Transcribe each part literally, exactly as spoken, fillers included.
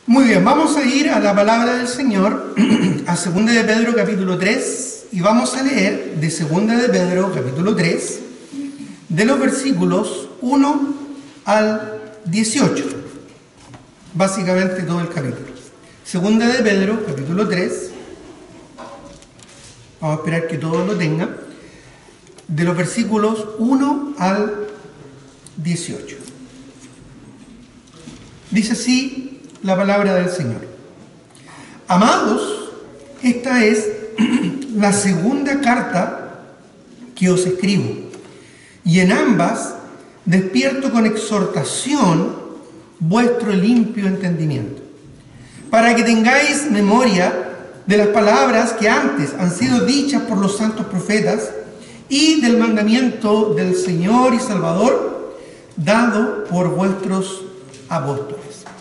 Muy bien, vamos a ir a la palabra del Señor, a segunda de Pedro capítulo tres, y vamos a leer de segunda de Pedro capítulo tres, de los versículos uno al dieciocho, básicamente todo el capítulo. Segunda de Pedro capítulo tres, vamos a esperar que todos lo tengan, de los versículos uno al dieciocho. Dice así la palabra del Señor. Amados, esta es la segunda carta que os escribo, y en ambas despierto con exhortación vuestro limpio entendimiento, para que tengáis memoria de las palabras que antes han sido dichas por los santos profetas y del mandamiento del Señor y Salvador dado por vuestros apóstoles.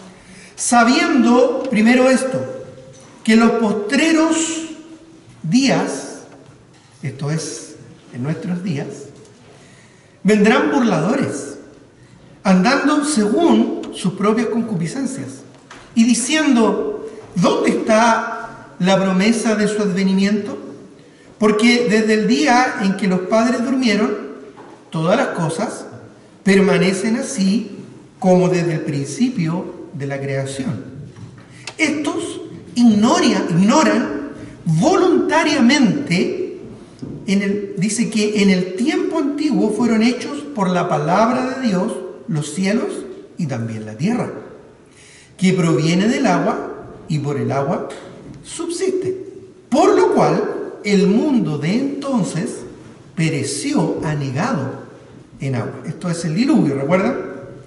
Sabiendo primero esto, que en los postreros días, esto es, en nuestros días, vendrán burladores, andando según sus propias concupiscencias, y diciendo, ¿dónde está la promesa de su advenimiento? Porque desde el día en que los padres durmieron, todas las cosas permanecen así como desde el principio de la creación. Estos ignoran, ignoran voluntariamente, en el, dice que en el tiempo antiguo fueron hechos por la palabra de Dios los cielos y también la tierra, que proviene del agua y por el agua subsiste. Por lo cual el mundo de entonces pereció anegado en agua. Esto es el diluvio, ¿recuerdan?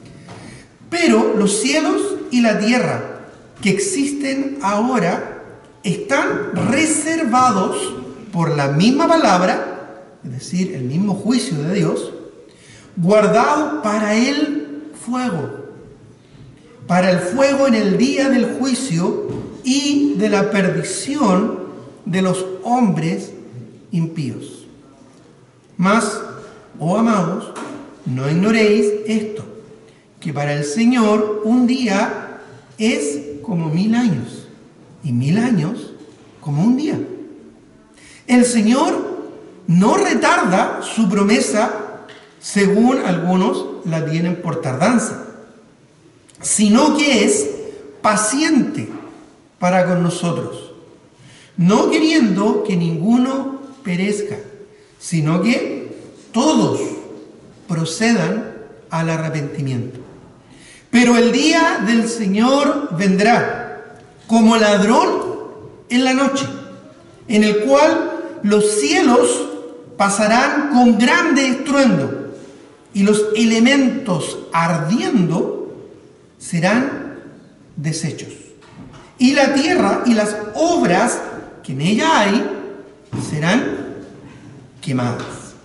Pero los cielos y la tierra que existen ahora están reservados por la misma palabra, es decir, el mismo juicio de Dios, guardados para el fuego, para el fuego en el día del juicio y de la perdición de los hombres impíos. Mas, oh amados, no ignoréis esto, que para el Señor un día es como mil años, y mil años como un día. El Señor no retarda su promesa, según algunos la tienen por tardanza, sino que es paciente para con nosotros, no queriendo que ninguno perezca, sino que todos procedan al arrepentimiento. Pero el día del Señor vendrá como ladrón en la noche, en el cual los cielos pasarán con grande estruendo, y los elementos ardiendo serán deshechos, y la tierra y las obras que en ella hay serán quemadas.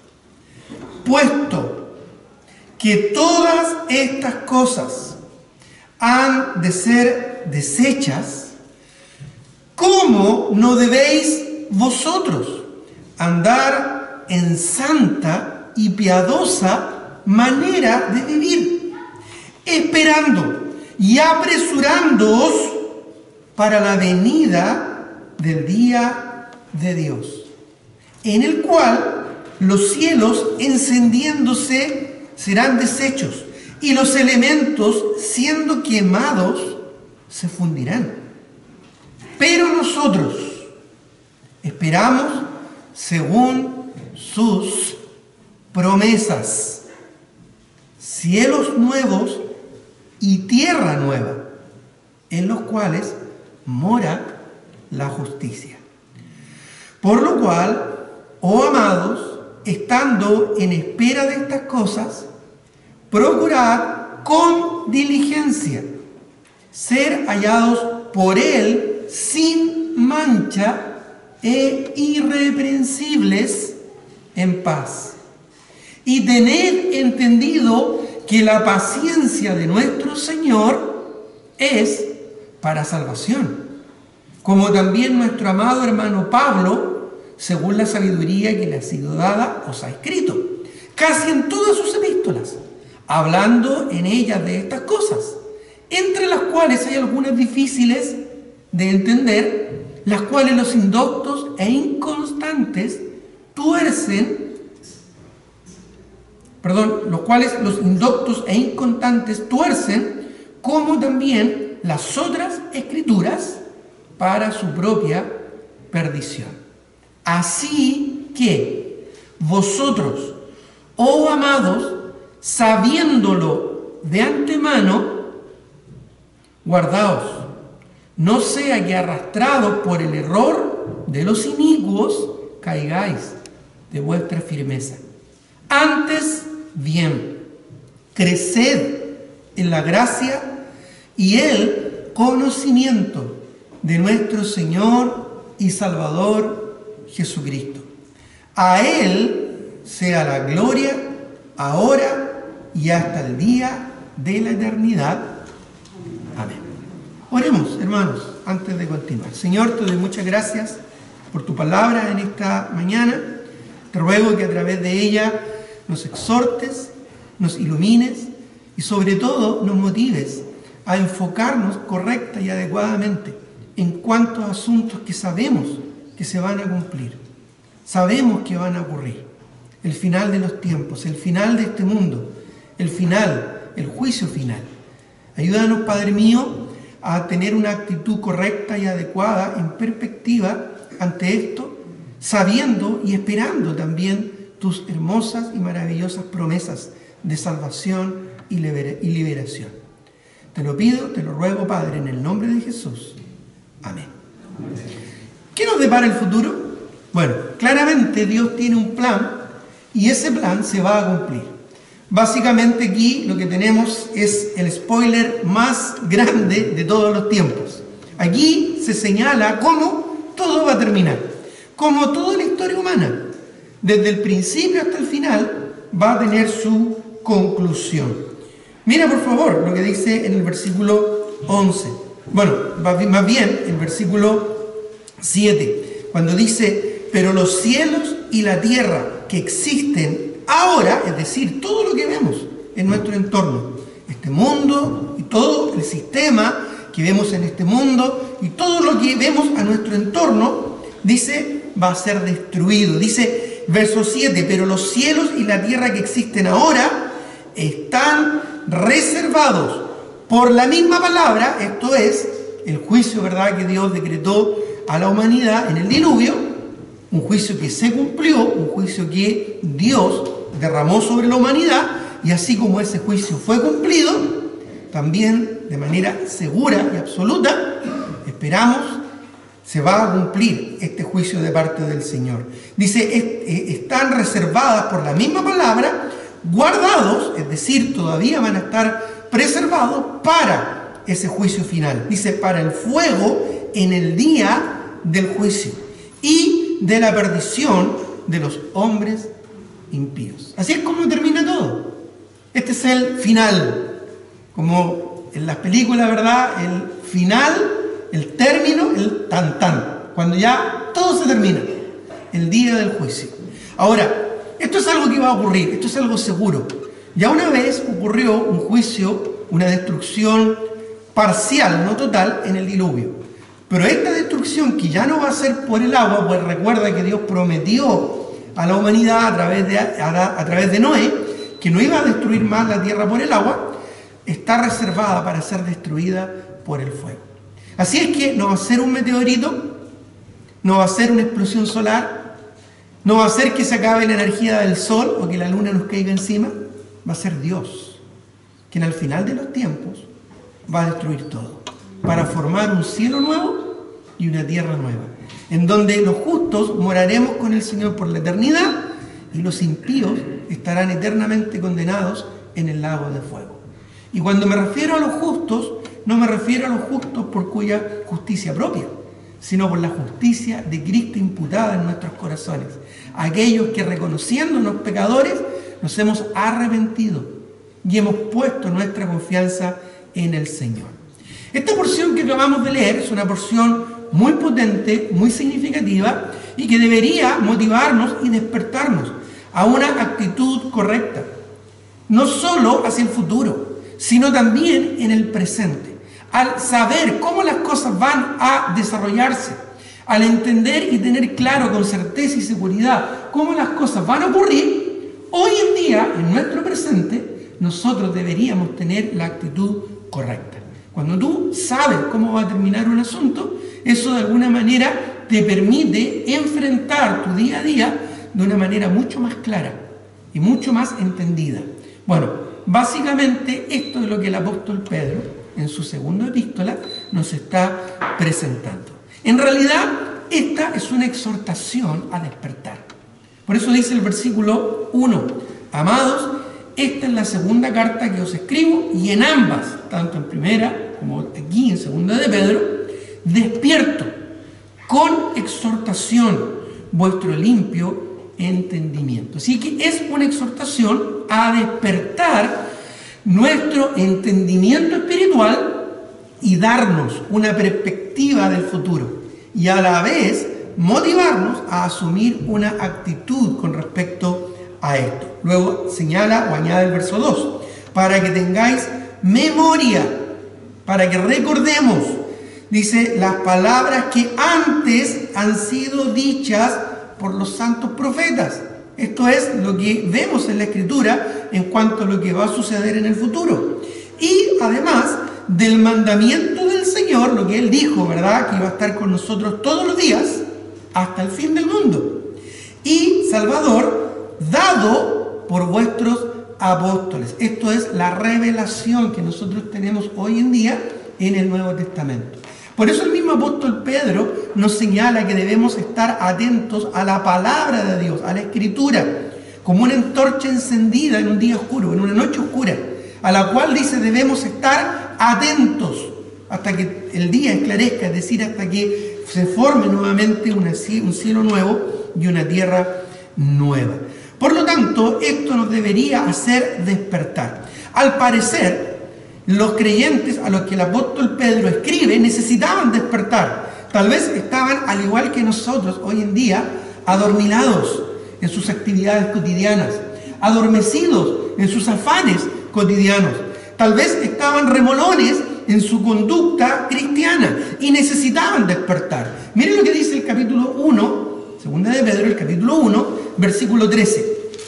Puesto que todas estas cosas han de ser deshechas, ¿cómo no debéis vosotros andar en santa y piadosa manera de vivir, esperando y apresurándoos para la venida del día de Dios, en el cual los cielos encendiéndose serán deshechos, y los elementos siendo quemados se fundirán. Pero nosotros esperamos según sus promesas cielos nuevos y tierra nueva, en los cuales mora la justicia. Por lo cual, oh amados, estando en espera de estas cosas, procurad con diligencia ser hallados por Él sin mancha e irreprensibles en paz. Y tened entendido que la paciencia de nuestro Señor es para salvación, como también nuestro amado hermano Pablo, según la sabiduría que le ha sido dada, os ha escrito, casi en todas sus epístolas, hablando en ellas de estas cosas, entre las cuales cuales hay algunas difíciles de entender, las cuales los indoctos e inconstantes tuercen, perdón, los cuales los indoctos e inconstantes tuercen, como también las otras escrituras para su propia perdición. Así que vosotros, oh amados, sabiéndolo de antemano, guardaos, no sea que arrastrados por el error de los inicuos caigáis de vuestra firmeza. Antes bien, creced en la gracia y el conocimiento de nuestro Señor y Salvador Jesucristo. A Él sea la gloria, ahora y hasta el día de la eternidad. Amén. Oremos, hermanos, antes de continuar. Señor, te doy muchas gracias por tu palabra en esta mañana. Te ruego que a través de ella nos exhortes, nos ilumines y sobre todo nos motives a enfocarnos correcta y adecuadamente en cuantos asuntos que sabemos que se van a cumplir. Sabemos que van a ocurrir. El final de los tiempos, el final de este mundo, el final, el juicio final. Ayúdanos, Padre mío, a tener una actitud correcta y adecuada en perspectiva ante esto, sabiendo y esperando también tus hermosas y maravillosas promesas de salvación y liberación. Te lo pido, te lo ruego, Padre, en el nombre de Jesús. Amén. ¿Qué nos depara el futuro? Bueno, claramente Dios tiene un plan y ese plan se va a cumplir. Básicamente aquí lo que tenemos es el spoiler más grande de todos los tiempos. Aquí se señala cómo todo va a terminar, como toda la historia humana, desde el principio hasta el final, va a tener su conclusión. Mira por favor lo que dice en el versículo once. Bueno, más bien el versículo siete, cuando dice: pero los cielos y la tierra que existen ahora, es decir, todo lo que vemos en nuestro entorno, este mundo y todo el sistema que vemos en este mundo y todo lo que vemos a nuestro entorno, dice, va a ser destruido. Dice, verso siete, pero los cielos y la tierra que existen ahora están reservados por la misma palabra, esto es, el juicio, ¿verdad?, que Dios decretó a la humanidad en el diluvio, un juicio que se cumplió, un juicio que Dios derramó sobre la humanidad, y así como ese juicio fue cumplido, también de manera segura y absoluta, esperamos, se va a cumplir este juicio de parte del Señor. Dice, están reservadas por la misma palabra, guardados, es decir, todavía van a estar preservados para ese juicio final. Dice, para el fuego en el día del juicio y de la perdición de los hombres impíos. Así es como termina todo. Este es el final, como en las películas, ¿verdad? El final, el término, el tan tan, cuando ya todo se termina, el día del juicio. Ahora, esto es algo que va a ocurrir, esto es algo seguro. Ya una vez ocurrió un juicio, una destrucción parcial, no total, en el diluvio. Pero esta destrucción, que ya no va a ser por el agua, pues recuerda que Dios prometió a la humanidad a través de, a, a través de Noé que no iba a destruir más la tierra por el agua, está reservada para ser destruida por el fuego. Así es que no va a ser un meteorito, no va a ser una explosión solar, no va a ser que se acabe la energía del sol o que la luna nos caiga encima, va a ser Dios, quien al final de los tiempos va a destruir todo, para formar un cielo nuevo y una tierra nueva, en donde los justos moraremos con el Señor por la eternidad y los impíos estarán eternamente condenados en el lago de fuego. Y cuando me refiero a los justos, no me refiero a los justos por cuya justicia propia, sino por la justicia de Cristo imputada en nuestros corazones. Aquellos que, reconociéndonos pecadores, nos hemos arrepentido y hemos puesto nuestra confianza en el Señor. Esta porción que acabamos de leer es una porción muy potente, muy significativa y que debería motivarnos y despertarnos a una actitud correcta, no solo hacia el futuro, sino también en el presente, al saber cómo las cosas van a desarrollarse, al entender y tener claro con certeza y seguridad cómo las cosas van a ocurrir, hoy en día, en nuestro presente, nosotros deberíamos tener la actitud correcta. Cuando tú sabes cómo va a terminar un asunto, eso de alguna manera te permite enfrentar tu día a día de una manera mucho más clara y mucho más entendida. Bueno, básicamente esto es lo que el apóstol Pedro, en su segunda epístola, nos está presentando. En realidad, esta es una exhortación a despertar. Por eso dice el versículo uno, amados, esta es la segunda carta que os escribo, y en ambas, tanto en primera como aquí en segunda de Pedro, despierto con exhortación vuestro limpio entendimiento. Así que es una exhortación a despertar nuestro entendimiento espiritual y darnos una perspectiva del futuro, y a la vez motivarnos a asumir una actitud con respecto a esto. Luego señala o añade el verso dos, para que tengáis memoria, para que recordemos, dice, las palabras que antes han sido dichas por los santos profetas. Esto es lo que vemos en la Escritura en cuanto a lo que va a suceder en el futuro. Y además del mandamiento del Señor, lo que Él dijo, ¿verdad? Que iba a estar con nosotros todos los días hasta el fin del mundo. Y Salvador, dado por vuestros apóstoles. Esto es la revelación que nosotros tenemos hoy en día en el Nuevo Testamento. Por eso el mismo apóstol Pedro nos señala que debemos estar atentos a la palabra de Dios, a la Escritura, como una antorcha encendida en un día oscuro, en una noche oscura, a la cual dice debemos estar atentos hasta que el día esclarezca, es decir, hasta que se forme nuevamente una, un cielo nuevo y una tierra nueva. Por lo tanto, esto nos debería hacer despertar. Al parecer, los creyentes a los que el apóstol Pedro escribe necesitaban despertar. Tal vez estaban, al igual que nosotros hoy en día, adormilados en sus actividades cotidianas, adormecidos en sus afanes cotidianos. Tal vez estaban remolones en su conducta cristiana y necesitaban despertar. Miren lo que dice el capítulo uno, segunda de Pedro, el capítulo uno, versículo trece.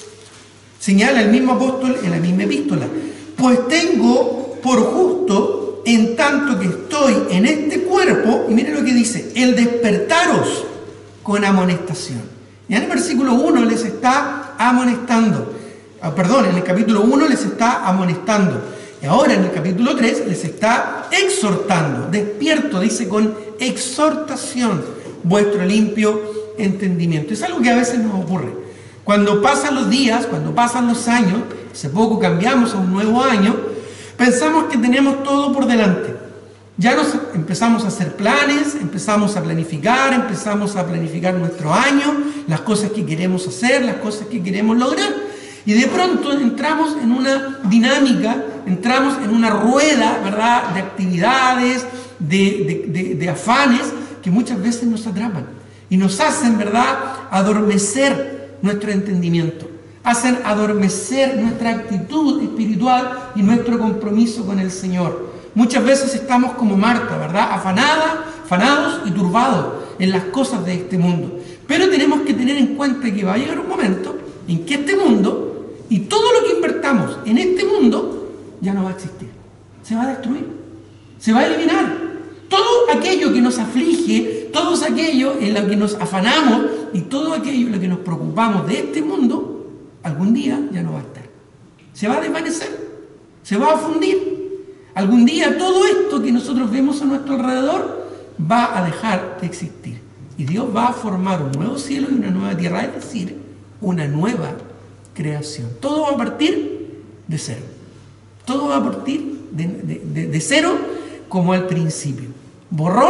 Señala el mismo apóstol en la misma epístola. Pues tengo por justo, en tanto que estoy en este cuerpo, y miren lo que dice, el despertaros con amonestación. Ya en el versículo uno les está amonestando, ah, perdón, en el capítulo uno les está amonestando, y ahora en el capítulo tres les está exhortando. Despierto, dice, con exhortación, vuestro limpio entendimiento. Es algo que a veces nos ocurre. Cuando pasan los días, cuando pasan los años, hace poco cambiamos a un nuevo año, pensamos que tenemos todo por delante. Ya nos empezamos a hacer planes, empezamos a planificar, empezamos a planificar nuestro año, las cosas que queremos hacer, las cosas que queremos lograr. Y de pronto entramos en una dinámica, entramos en una rueda, ¿verdad?, de actividades, de, de, de, de afanes que muchas veces nos atrapan y nos hacen, ¿verdad?, adormecer nuestro entendimiento. Hacen adormecer nuestra actitud espiritual y nuestro compromiso con el Señor. Muchas veces estamos como Marta, ¿verdad? Afanada, afanados y turbados en las cosas de este mundo. Pero tenemos que tener en cuenta que va a llegar un momento en que este mundo y todo lo que invertamos en este mundo ya no va a existir. Se va a destruir, se va a eliminar. Todo aquello que nos aflige, todo aquello en lo que nos afanamos y todo aquello en lo que nos preocupamos de este mundo, algún día ya no va a estar. Se va a desvanecer, se va a fundir. Algún día todo esto que nosotros vemos a nuestro alrededor va a dejar de existir. Y Dios va a formar un nuevo cielo y una nueva tierra, es decir, una nueva creación. Todo va a partir de cero. Todo va a partir de, de, de, de cero como al principio. Borrón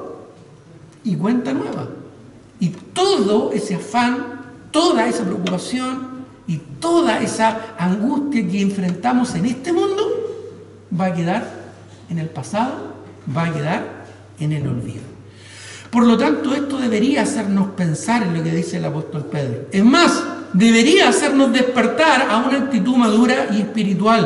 y cuenta nueva. Y todo ese afán, toda esa preocupación y toda esa angustia que enfrentamos en este mundo va a quedar en el pasado, va a quedar en el olvido. Por lo tanto, esto debería hacernos pensar en lo que dice el apóstol Pedro. Es más, debería hacernos despertar a una actitud madura y espiritual.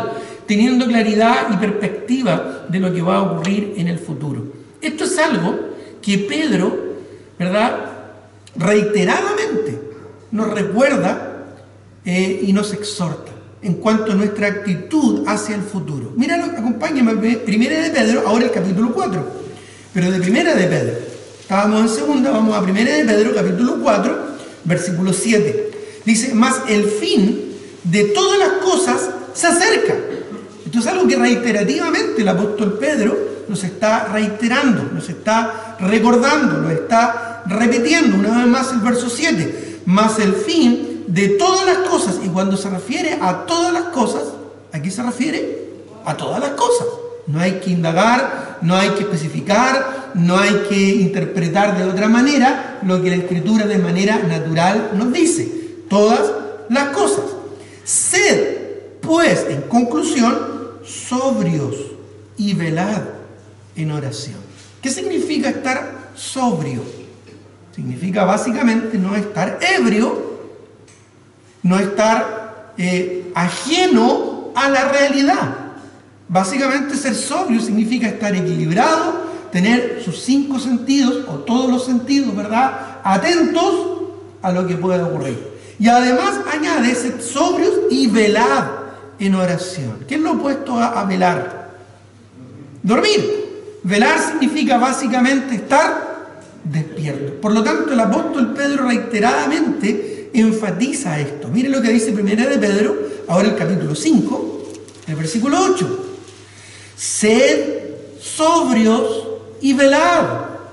teniendo claridad y perspectiva de lo que va a ocurrir en el futuro. Esto es algo que Pedro, ¿verdad?, reiteradamente nos recuerda eh, y nos exhorta en cuanto a nuestra actitud hacia el futuro. Míralo, acompáñame, primera de Pedro, ahora el capítulo cuatro, pero de primera de Pedro. Estábamos en segunda, vamos a primera de Pedro, capítulo cuatro, versículo siete. Dice, mas el fin de todas las cosas se acerca. Esto es algo que reiterativamente el apóstol Pedro nos está reiterando, nos está recordando, lo está repitiendo una vez más el verso siete. Mas el fin de todas las cosas, y cuando se refiere a todas las cosas, ¿a qué se refiere? A todas las cosas. No hay que indagar, no hay que especificar, no hay que interpretar de otra manera lo que la Escritura de manera natural nos dice. Todas las cosas. Sed, pues, en conclusión, sobrios y velad en oración. ¿Qué significa estar sobrio? Significa básicamente no estar ebrio, no estar eh, ajeno a la realidad. Básicamente ser sobrio significa estar equilibrado, tener sus cinco sentidos, o todos los sentidos, ¿verdad?, atentos a lo que pueda ocurrir. Y además añade, sed sobrios y velad en oración. ¿Qué es lo opuesto a, a velar? Dormir. Velar significa básicamente estar despierto. Por lo tanto, el apóstol Pedro reiteradamente enfatiza esto. Mire lo que dice primera de Pedro, ahora el capítulo cinco, el versículo ocho. Sed sobrios y velad.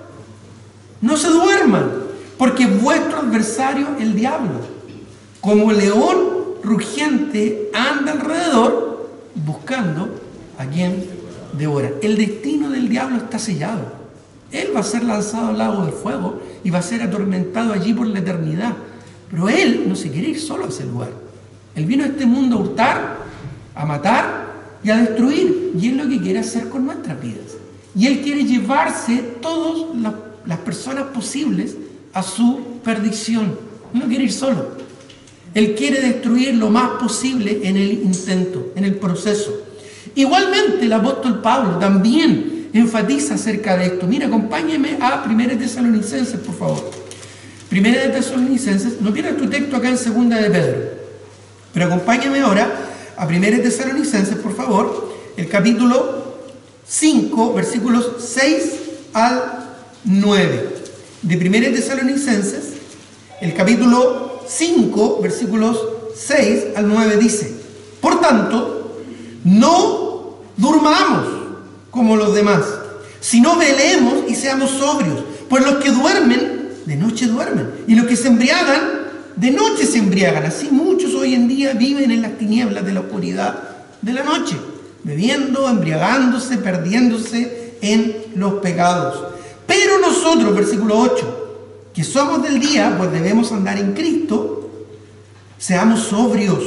No se duerman, porque vuestro adversario, el diablo, como león rugiente, anda alrededor buscando a quien devorar. El destino del diablo está sellado. Él va a ser lanzado al lago de fuego y va a ser atormentado allí por la eternidad. Pero él no se quiere ir solo a ese lugar. Él vino a este mundo a hurtar, a matar y a destruir. Y es lo que quiere hacer con nuestras vidas. Y él quiere llevarse todas las, las personas posibles a su perdición. No quiere ir solo. Él quiere destruir lo más posible en el intento, en el proceso. Igualmente el apóstol Pablo también enfatiza acerca de esto. Mira, acompáñeme a primera de Tesalonicenses, por favor. Primera de Tesalonicenses, no tienes tu texto acá en segunda de Pedro, pero acompáñame ahora a primera de Tesalonicenses, por favor, el capítulo cinco, versículos seis al nueve. De primera de Tesalonicenses, el capítulo cinco, versículos seis al nueve dice: por tanto, no durmamos como los demás, sino velemos y seamos sobrios, pues los que duermen de noche duermen, y los que se embriagan de noche se embriagan. Así muchos hoy en día viven en las tinieblas de la oscuridad de la noche, bebiendo, embriagándose, perdiéndose en los pecados. Pero nosotros, versículo ocho, que somos del día, pues debemos andar en Cristo, seamos sobrios.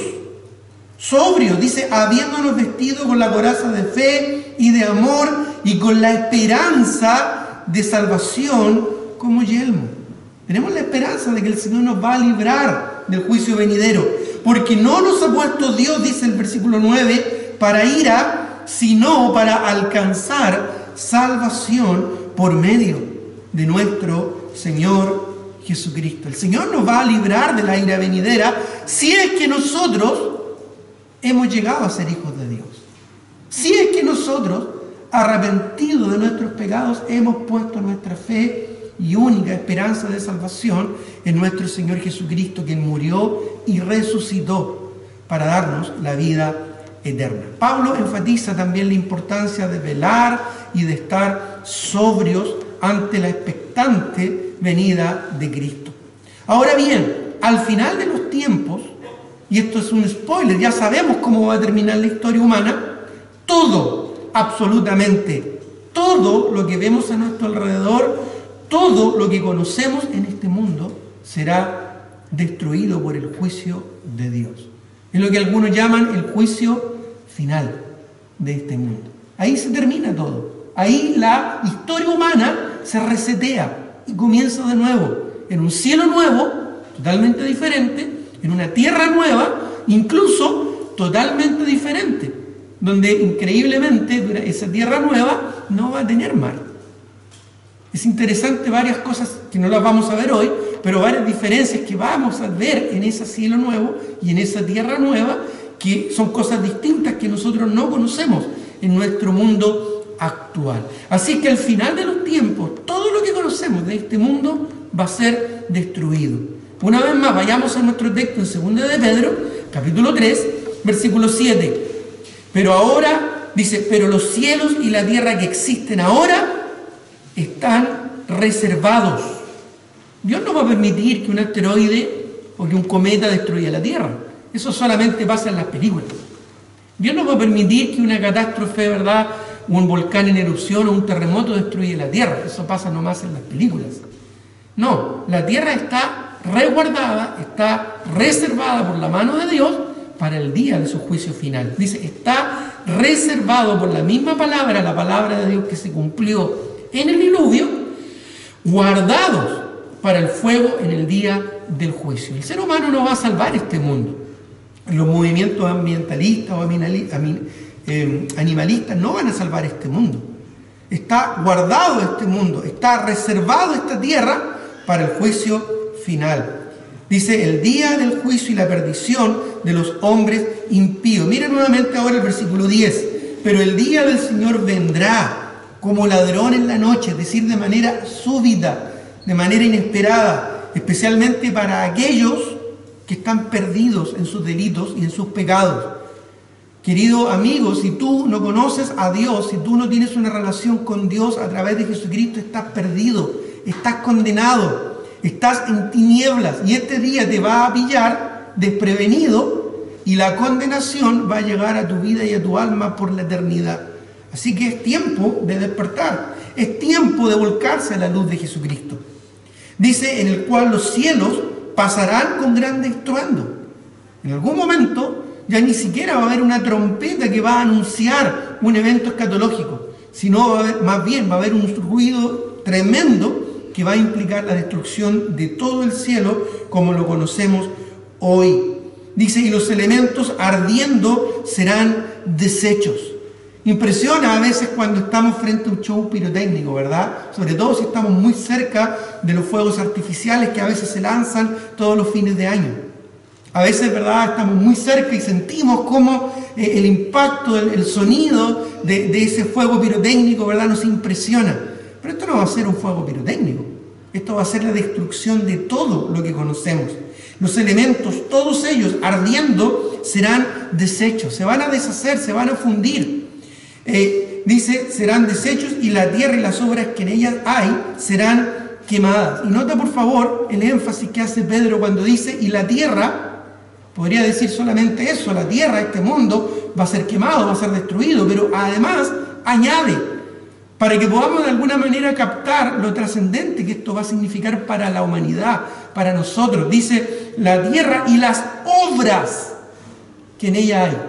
Sobrios, dice, habiéndonos vestido con la coraza de fe y de amor y con la esperanza de salvación como yelmo. Tenemos la esperanza de que el Señor nos va a librar del juicio venidero, porque no nos ha puesto Dios, dice el versículo nueve, para ira, sino para alcanzar salvación por medio de nuestro Señor Jesucristo. El Señor nos va a librar de la ira venidera si es que nosotros hemos llegado a ser hijos de Dios. Si es que nosotros, arrepentidos de nuestros pecados, hemos puesto nuestra fe y única esperanza de salvación en nuestro Señor Jesucristo, quien murió y resucitó para darnos la vida eterna. Pablo enfatiza también la importancia de velar y de estar sobrios ante la expectante venida de Cristo. Ahora bien, al final de los tiempos, y esto es un spoiler, ya sabemos cómo va a terminar la historia humana, todo, absolutamente todo lo que vemos a nuestro alrededor, todo lo que conocemos en este mundo será destruido por el juicio de Dios. Es lo que algunos llaman el juicio final de este mundo. Ahí se termina todo. Ahí la historia humana se resetea y comienza de nuevo, en un cielo nuevo, totalmente diferente, en una tierra nueva, incluso totalmente diferente. donde increíblemente esa tierra nueva no va a tener mar. Es interesante varias cosas que no las vamos a ver hoy, pero varias diferencias que vamos a ver en ese cielo nuevo y en esa tierra nueva, que son cosas distintas que nosotros no conocemos en nuestro mundo actual. Así que al final de los tiempos, todo lo que conocemos de este mundo va a ser destruido. Una vez más, vayamos a nuestro texto en segunda de Pedro, capítulo tres, versículo siete. Pero ahora, dice, pero los cielos y la tierra que existen ahora están reservados. Dios no va a permitir que un asteroide o que un cometa destruya la Tierra. Eso solamente pasa en las películas. Dios no va a permitir que una catástrofe, ¿verdad?, un volcán en erupción o un terremoto destruya la Tierra. Eso pasa nomás en las películas. No, la Tierra está resguardada, está reservada por la mano de Dios para el día de su juicio final. Dice, está reservado por la misma palabra, la palabra de Dios que se cumplió en el diluvio, guardados para el fuego en el día del juicio. El ser humano no va a salvar este mundo. Los movimientos ambientalistas o animalistas no van a salvar este mundo. Está guardado este mundo, está reservado esta tierra para el juicio final. Dice, el día del juicio y la perdición de los hombres impíos. Mira nuevamente ahora el versículo diez. Pero el día del Señor vendrá como ladrón en la noche, es decir, de manera súbita, de manera inesperada, especialmente para aquellos que están perdidos en sus delitos y en sus pecados. Querido amigo, si tú no conoces a Dios, si tú no tienes una relación con Dios a través de Jesucristo, estás perdido, estás condenado, estás en tinieblas, y este día te va a pillar desprevenido y la condenación va a llegar a tu vida y a tu alma por la eternidad. Así que es tiempo de despertar, es tiempo de volcarse a la luz de Jesucristo. Dice, en el cual los cielos pasarán con grande estruendo. En algún momento ya ni siquiera va a haber una trompeta que va a anunciar un evento escatológico, sino va a haber, más bien va a haber un ruido tremendo que va a implicar la destrucción de todo el cielo como lo conocemos hoy. Dice, y los elementos ardiendo serán deshechos. Impresiona a veces cuando estamos frente a un show pirotécnico, ¿verdad? Sobre todo si estamos muy cerca de los fuegos artificiales que a veces se lanzan todos los fines de año. A veces, ¿verdad?, estamos muy cerca y sentimos cómo eh, el impacto, el, el sonido de, de ese fuego pirotécnico, ¿verdad?, nos impresiona. Pero esto no va a ser un fuego pirotécnico. Esto va a ser la destrucción de todo lo que conocemos. Los elementos, todos ellos ardiendo, serán deshechos, se van a deshacer, se van a fundir. Eh, dice, serán deshechos y la tierra y las obras que en ellas hay serán quemadas. Y nota por favor el énfasis que hace Pedro cuando dice, y la tierra, podría decir solamente eso, la tierra, este mundo, va a ser quemado, va a ser destruido, pero además añade, para que podamos de alguna manera captar lo trascendente que esto va a significar para la humanidad, para nosotros. Dice, la tierra y las obras que en ella hay.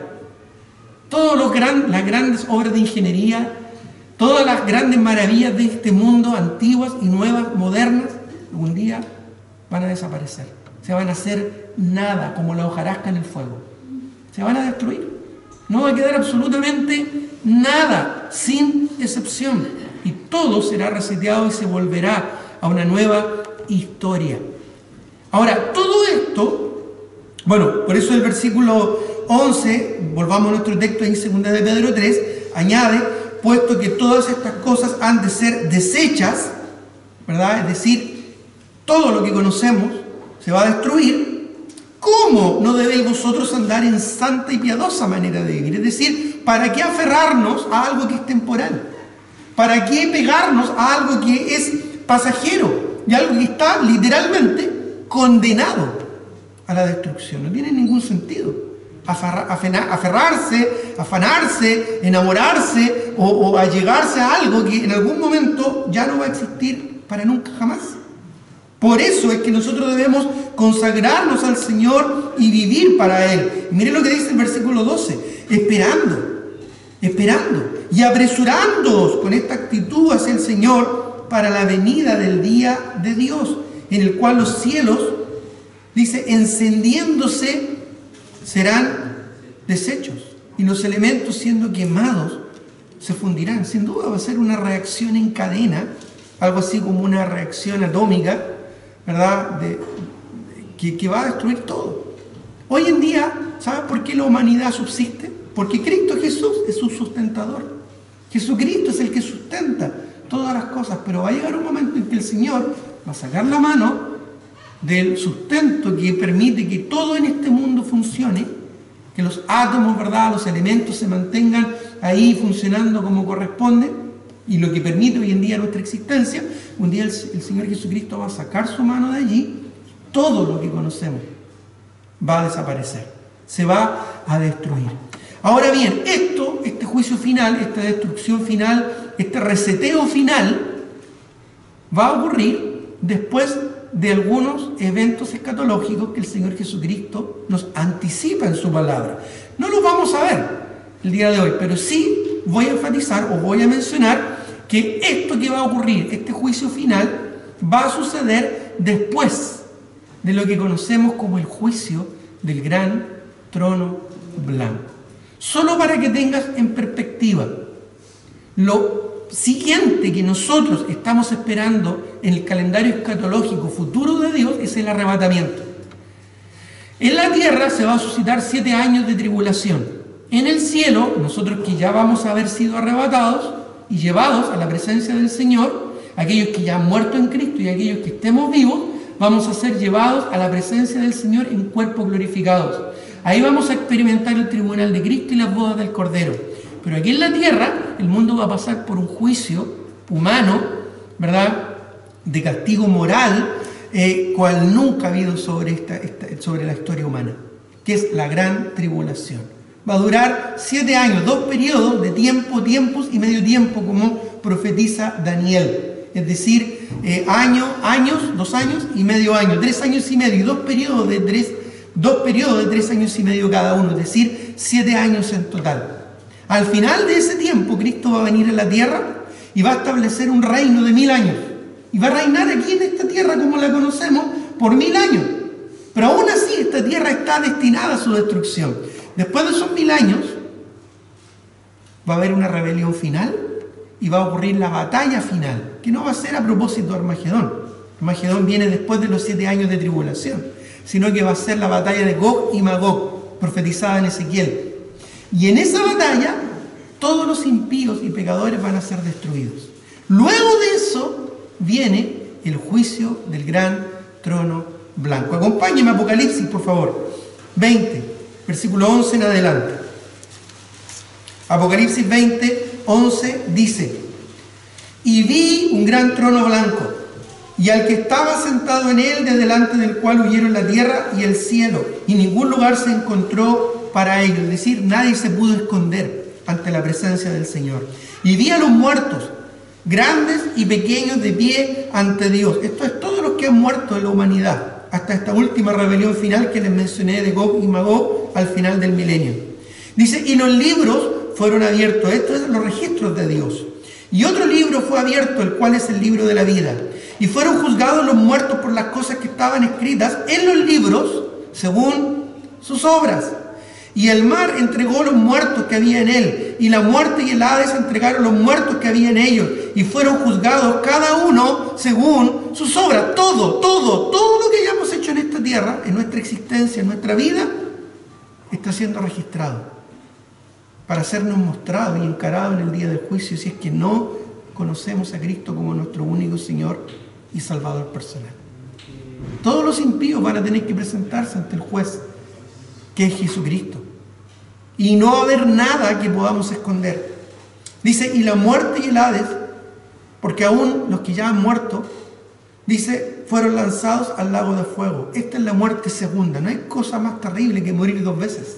Todas gran, las grandes obras de ingeniería, todas las grandes maravillas de este mundo, antiguas y nuevas, modernas, algún día van a desaparecer. Se van a hacer nada, como la hojarasca en el fuego. Se van a destruir. No va a quedar absolutamente nada, sin excepción. Y todo será reseteado y se volverá a una nueva historia. Ahora, todo esto, bueno, por eso el versículo once, volvamos a nuestro texto en segunda de Pedro tres, añade, puesto que todas estas cosas han de ser deshechas, ¿verdad? Es decir, todo lo que conocemos se va a destruir. ¿Cómo no debéis vosotros andar en santa y piadosa manera de vivir? Es decir, ¿para qué aferrarnos a algo que es temporal? ¿Para qué pegarnos a algo que es pasajero y algo que está literalmente condenado a la destrucción? No tiene ningún sentido. Aferrarse, afanarse, enamorarse o, o allegarse a algo que en algún momento ya no va a existir para nunca jamás. Por eso es que nosotros debemos consagrarnos al Señor y vivir para Él. Y miren lo que dice el versículo doce, esperando, esperando y apresurándoos con esta actitud hacia el Señor para la venida del día de Dios, en el cual los cielos, dice, encendiéndose, serán deshechos, y los elementos siendo quemados se fundirán. Sin duda va a ser una reacción en cadena, algo así como una reacción atómica, ¿verdad? De, de, que, que va a destruir todo. Hoy en día, ¿sabes por qué la humanidad subsiste? Porque Cristo Jesús es su sustentador. Jesucristo es el que sustenta todas las cosas, pero va a llegar un momento en que el Señor va a sacar la mano del sustento que permite que todo en este mundo funcione, que los átomos, ¿verdad?, los elementos se mantengan ahí funcionando como corresponde, y lo que permite hoy en día nuestra existencia. Un día el, el Señor Jesucristo va a sacar su mano de allí, todo lo que conocemos va a desaparecer, se va a destruir. Ahora bien, esto, este juicio final, esta destrucción final, este reseteo final, va a ocurrir después de algunos eventos escatológicos que el Señor Jesucristo nos anticipa en su palabra. No los vamos a ver el día de hoy, pero sí voy a enfatizar o voy a mencionar que esto que va a ocurrir, este juicio final, va a suceder después de lo que conocemos como el juicio del gran trono blanco. Solo para que tengas en perspectiva, lo siguiente que nosotros estamos esperando en el calendario escatológico futuro de Dios es el arrebatamiento. En la tierra se va a suscitar siete años de tribulación. En el cielo, nosotros que ya vamos a haber sido arrebatados y llevados a la presencia del Señor, aquellos que ya han muerto en Cristo y aquellos que estemos vivos, vamos a ser llevados a la presencia del Señor en cuerpos glorificados. Ahí vamos a experimentar el tribunal de Cristo y las bodas del Cordero. Pero aquí en la tierra, el mundo va a pasar por un juicio humano, ¿verdad?, de castigo moral, eh, cual nunca ha habido sobre, esta, esta, sobre la historia humana, que es la gran tribulación. Va a durar siete años, dos periodos de tiempo, tiempos y medio tiempo, como profetiza Daniel. Es decir, eh, año, años, dos años y medio año, tres años y medio, y dos periodos de tres, dos periodos de tres años y medio cada uno, es decir, siete años en total. Al final de ese tiempo, Cristo va a venir a la tierra y va a establecer un reino de mil años. Y va a reinar aquí en esta tierra como la conocemos por mil años. Pero aún así, esta tierra está destinada a su destrucción. Después de esos mil años, va a haber una rebelión final y va a ocurrir la batalla final, que no va a ser a propósito de Armagedón. Armagedón viene después de los siete años de tribulación, sino que va a ser la batalla de Gog y Magog, profetizada en Ezequiel. Y en esa batalla, todos los impíos y pecadores van a ser destruidos. Luego de eso, viene el juicio del gran trono blanco. Acompáñenme a Apocalipsis, por favor. veinte, versículo once en adelante. Apocalipsis veinte, once dice: y vi un gran trono blanco, y al que estaba sentado en él, de delante del cual huyeron la tierra y el cielo, y ningún lugar se encontró para ellos, es decir, nadie se pudo esconder ante la presencia del Señor. Y vi a los muertos, grandes y pequeños, de pie ante Dios. Esto es todos los que han muerto en la humanidad, hasta esta última rebelión final que les mencioné de Gog y Magog al final del milenio. Dice, y los libros fueron abiertos, estos son los registros de Dios. Y otro libro fue abierto, el cual es el libro de la vida. Y fueron juzgados los muertos por las cosas que estaban escritas en los libros, según sus obras. Y el mar entregó los muertos que había en él, y la muerte y el Hades entregaron los muertos que había en ellos, y fueron juzgados cada uno según sus obras. Todo, todo, todo lo que hayamos hecho en esta tierra, en nuestra existencia, en nuestra vida, está siendo registrado para sernos mostrado y encarado en el día del juicio, si es que no conocemos a Cristo como nuestro único Señor y Salvador personal. Todos los impíos van a tener que presentarse ante el juez, que es Jesucristo, y no va a haber nada que podamos esconder. Dice, y la muerte y el Hades, porque aún los que ya han muerto, dice, fueron lanzados al lago de fuego. Esta es la muerte segunda. No hay cosa más terrible que morir dos veces,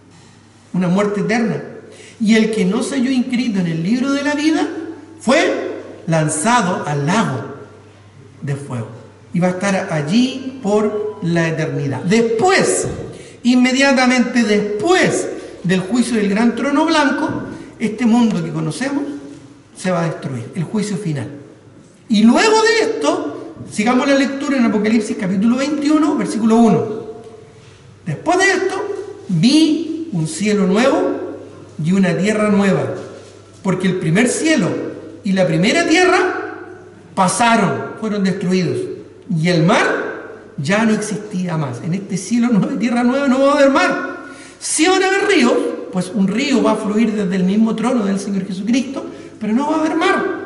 una muerte eterna. Y el que no se halló inscrito en el libro de la vida fue lanzado al lago de fuego, y va a estar allí por la eternidad. Después, inmediatamente después del juicio del gran trono blanco, este mundo que conocemos se va a destruir, el juicio final. Y luego de esto, sigamos la lectura en Apocalipsis capítulo veintiuno, versículo uno. Después de esto, vi un cielo nuevo y una tierra nueva, porque el primer cielo y la primera tierra pasaron, fueron destruidos, y el mar ya no existía más. En este cielo nuevo y tierra nueva no va a haber mar. Sí van a haber ríos, pues un río va a fluir desde el mismo trono del Señor Jesucristo, pero no va a haber mar.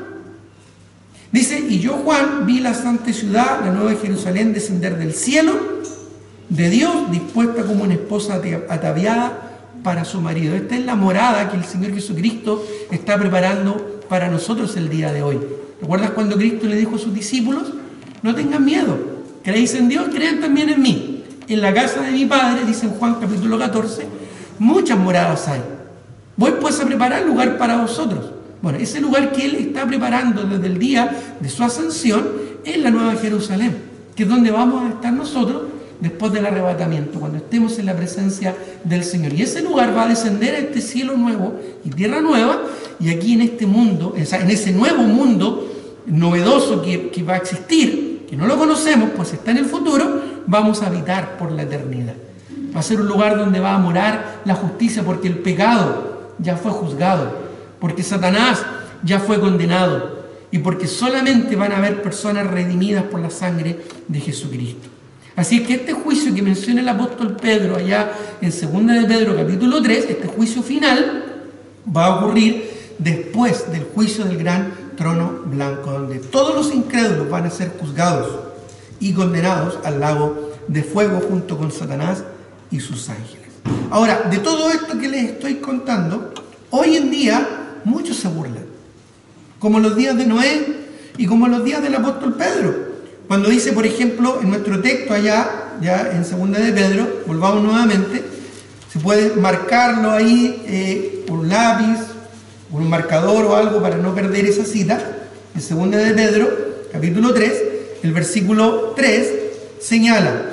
Dice, y yo, Juan, vi la santa ciudad, la nueva Jerusalén, descender del cielo de Dios, dispuesta como una esposa ataviada para su marido. Esta es la morada que el Señor Jesucristo está preparando para nosotros el día de hoy. ¿Recuerdas cuando Cristo le dijo a sus discípulos? No tengan miedo, creéis en Dios, crean también en mí. En la casa de mi Padre, dice en Juan capítulo catorce, muchas moradas hay. Voy pues a preparar lugar para vosotros. Bueno, ese lugar que Él está preparando desde el día de su ascensión es la Nueva Jerusalén, que es donde vamos a estar nosotros después del arrebatamiento, cuando estemos en la presencia del Señor. Y ese lugar va a descender a este cielo nuevo y tierra nueva, y aquí en este mundo, en ese nuevo mundo novedoso que, que va a existir, que no lo conocemos, pues está en el futuro, vamos a habitar por la eternidad. Va a ser un lugar donde va a morar la justicia, porque el pecado ya fue juzgado, porque Satanás ya fue condenado, y porque solamente van a haber personas redimidas por la sangre de Jesucristo. Así es que este juicio que menciona el apóstol Pedro allá en segunda de Pedro capítulo tres, este juicio final, va a ocurrir después del juicio del gran trono blanco, donde todos los incrédulos van a ser juzgados y condenados al lago de fuego junto con Satanás y sus ángeles. Ahora, de todo esto que les estoy contando, hoy en día muchos se burlan, como los días de Noé y como los días del apóstol Pedro. Cuando dice, por ejemplo, en nuestro texto allá, ya en segunda de Pedro, volvamos nuevamente, se puede marcarlo ahí eh, por un lápiz, por un marcador o algo para no perder esa cita. En segunda de Pedro, capítulo tres, el versículo tres señala,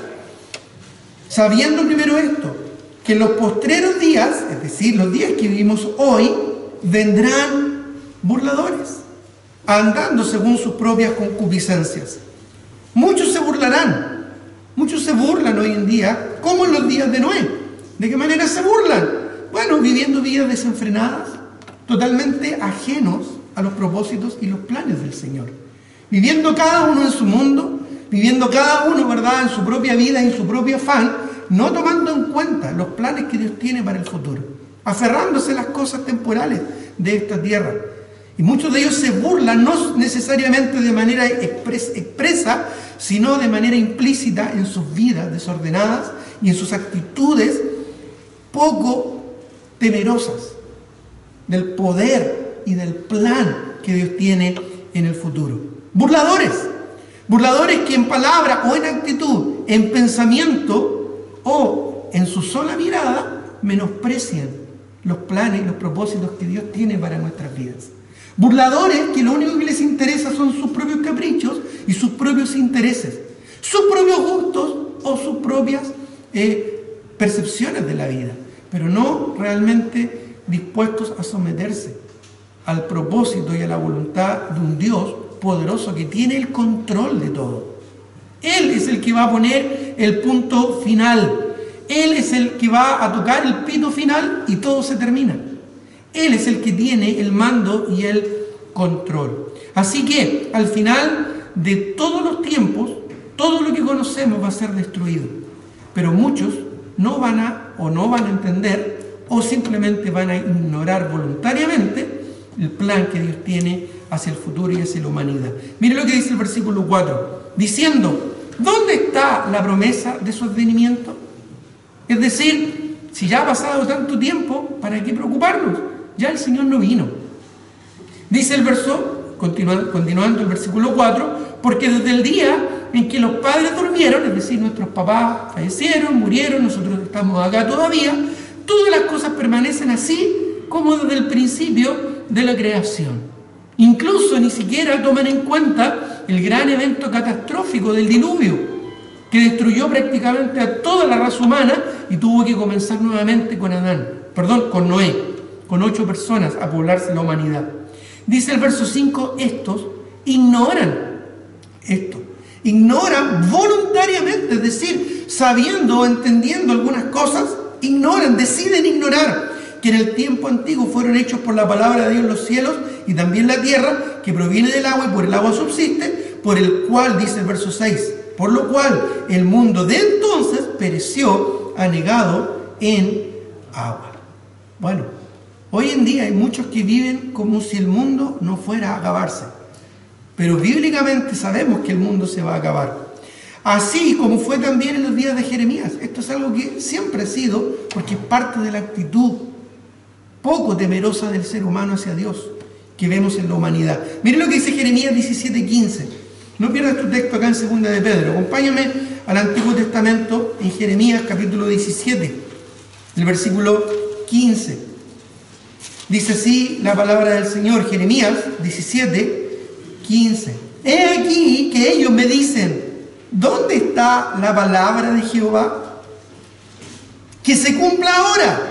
sabiendo primero esto, que en los postreros días, es decir, los días que vivimos hoy, vendrán burladores, andando según sus propias concupiscencias. Muchos se burlarán, muchos se burlan hoy en día, como en los días de Noé. ¿De qué manera se burlan? Bueno, viviendo vidas desenfrenadas, totalmente ajenos a los propósitos y los planes del Señor. Viviendo cada uno en su mundo, viviendo cada uno, ¿verdad?, en su propia vida, en su propio afán, no tomando en cuenta los planes que Dios tiene para el futuro, aferrándose a las cosas temporales de esta tierra. Y muchos de ellos se burlan, no necesariamente de manera expres- expresa, sino de manera implícita en sus vidas desordenadas y en sus actitudes poco temerosas del poder y del plan que Dios tiene en el futuro. Burladores, burladores que en palabra o en actitud, en pensamiento o en su sola mirada, menosprecian los planes y los propósitos que Dios tiene para nuestras vidas. Burladores que lo único que les interesa son sus propios caprichos y sus propios intereses, sus propios gustos o sus propias eh, percepciones de la vida, pero no realmente dispuestos a someterse al propósito y a la voluntad de un Dios poderoso que tiene el control de todo. Él es el que va a poner el punto final. Él es el que va a tocar el pito final y todo se termina. Él es el que tiene el mando y el control. Así que al final de todos los tiempos, todo lo que conocemos va a ser destruido. Pero muchos no van a o no van a entender o simplemente van a ignorar voluntariamente el plan que Dios tiene hacia el futuro y hacia la humanidad. Mire lo que dice el versículo cuatro, diciendo, ¿dónde está la promesa de su advenimiento? Es decir, si ya ha pasado tanto tiempo, ¿para qué preocuparnos? Ya el Señor no vino. Dice el verso, continua, continuando el versículo cuatro, porque desde el día en que los padres durmieron, es decir, nuestros papás fallecieron, murieron, nosotros estamos acá todavía, todas las cosas permanecen así como desde el principio de la creación. Incluso ni siquiera toman en cuenta el gran evento catastrófico del diluvio, que destruyó prácticamente a toda la raza humana y tuvo que comenzar nuevamente con Adán, perdón, con Noé, con ocho personas a poblarse la humanidad. Dice el verso cinco, estos ignoran esto, ignoran voluntariamente, es decir, sabiendo o entendiendo algunas cosas, ignoran, deciden ignorar que en el tiempo antiguo fueron hechos por la palabra de Dios los cielos y también la tierra, que proviene del agua y por el agua subsiste, por el cual, dice el verso seis, por lo cual el mundo de entonces pereció anegado en agua. Bueno, hoy en día hay muchos que viven como si el mundo no fuera a acabarse, pero bíblicamente sabemos que el mundo se va a acabar. Así como fue también en los días de Jeremías. Esto es algo que siempre ha sido, porque es parte de la actitud poco temerosa del ser humano hacia Dios que vemos en la humanidad. Miren lo que dice Jeremías diecisiete quince. No pierdas tu texto acá en segunda de Pedro. Acompáñame al Antiguo Testamento en Jeremías capítulo diecisiete, el versículo quince. Dice así la palabra del Señor, Jeremías diecisiete, quince. He aquí que ellos me dicen: ¿dónde está la palabra de Jehová? Que se cumpla ahora.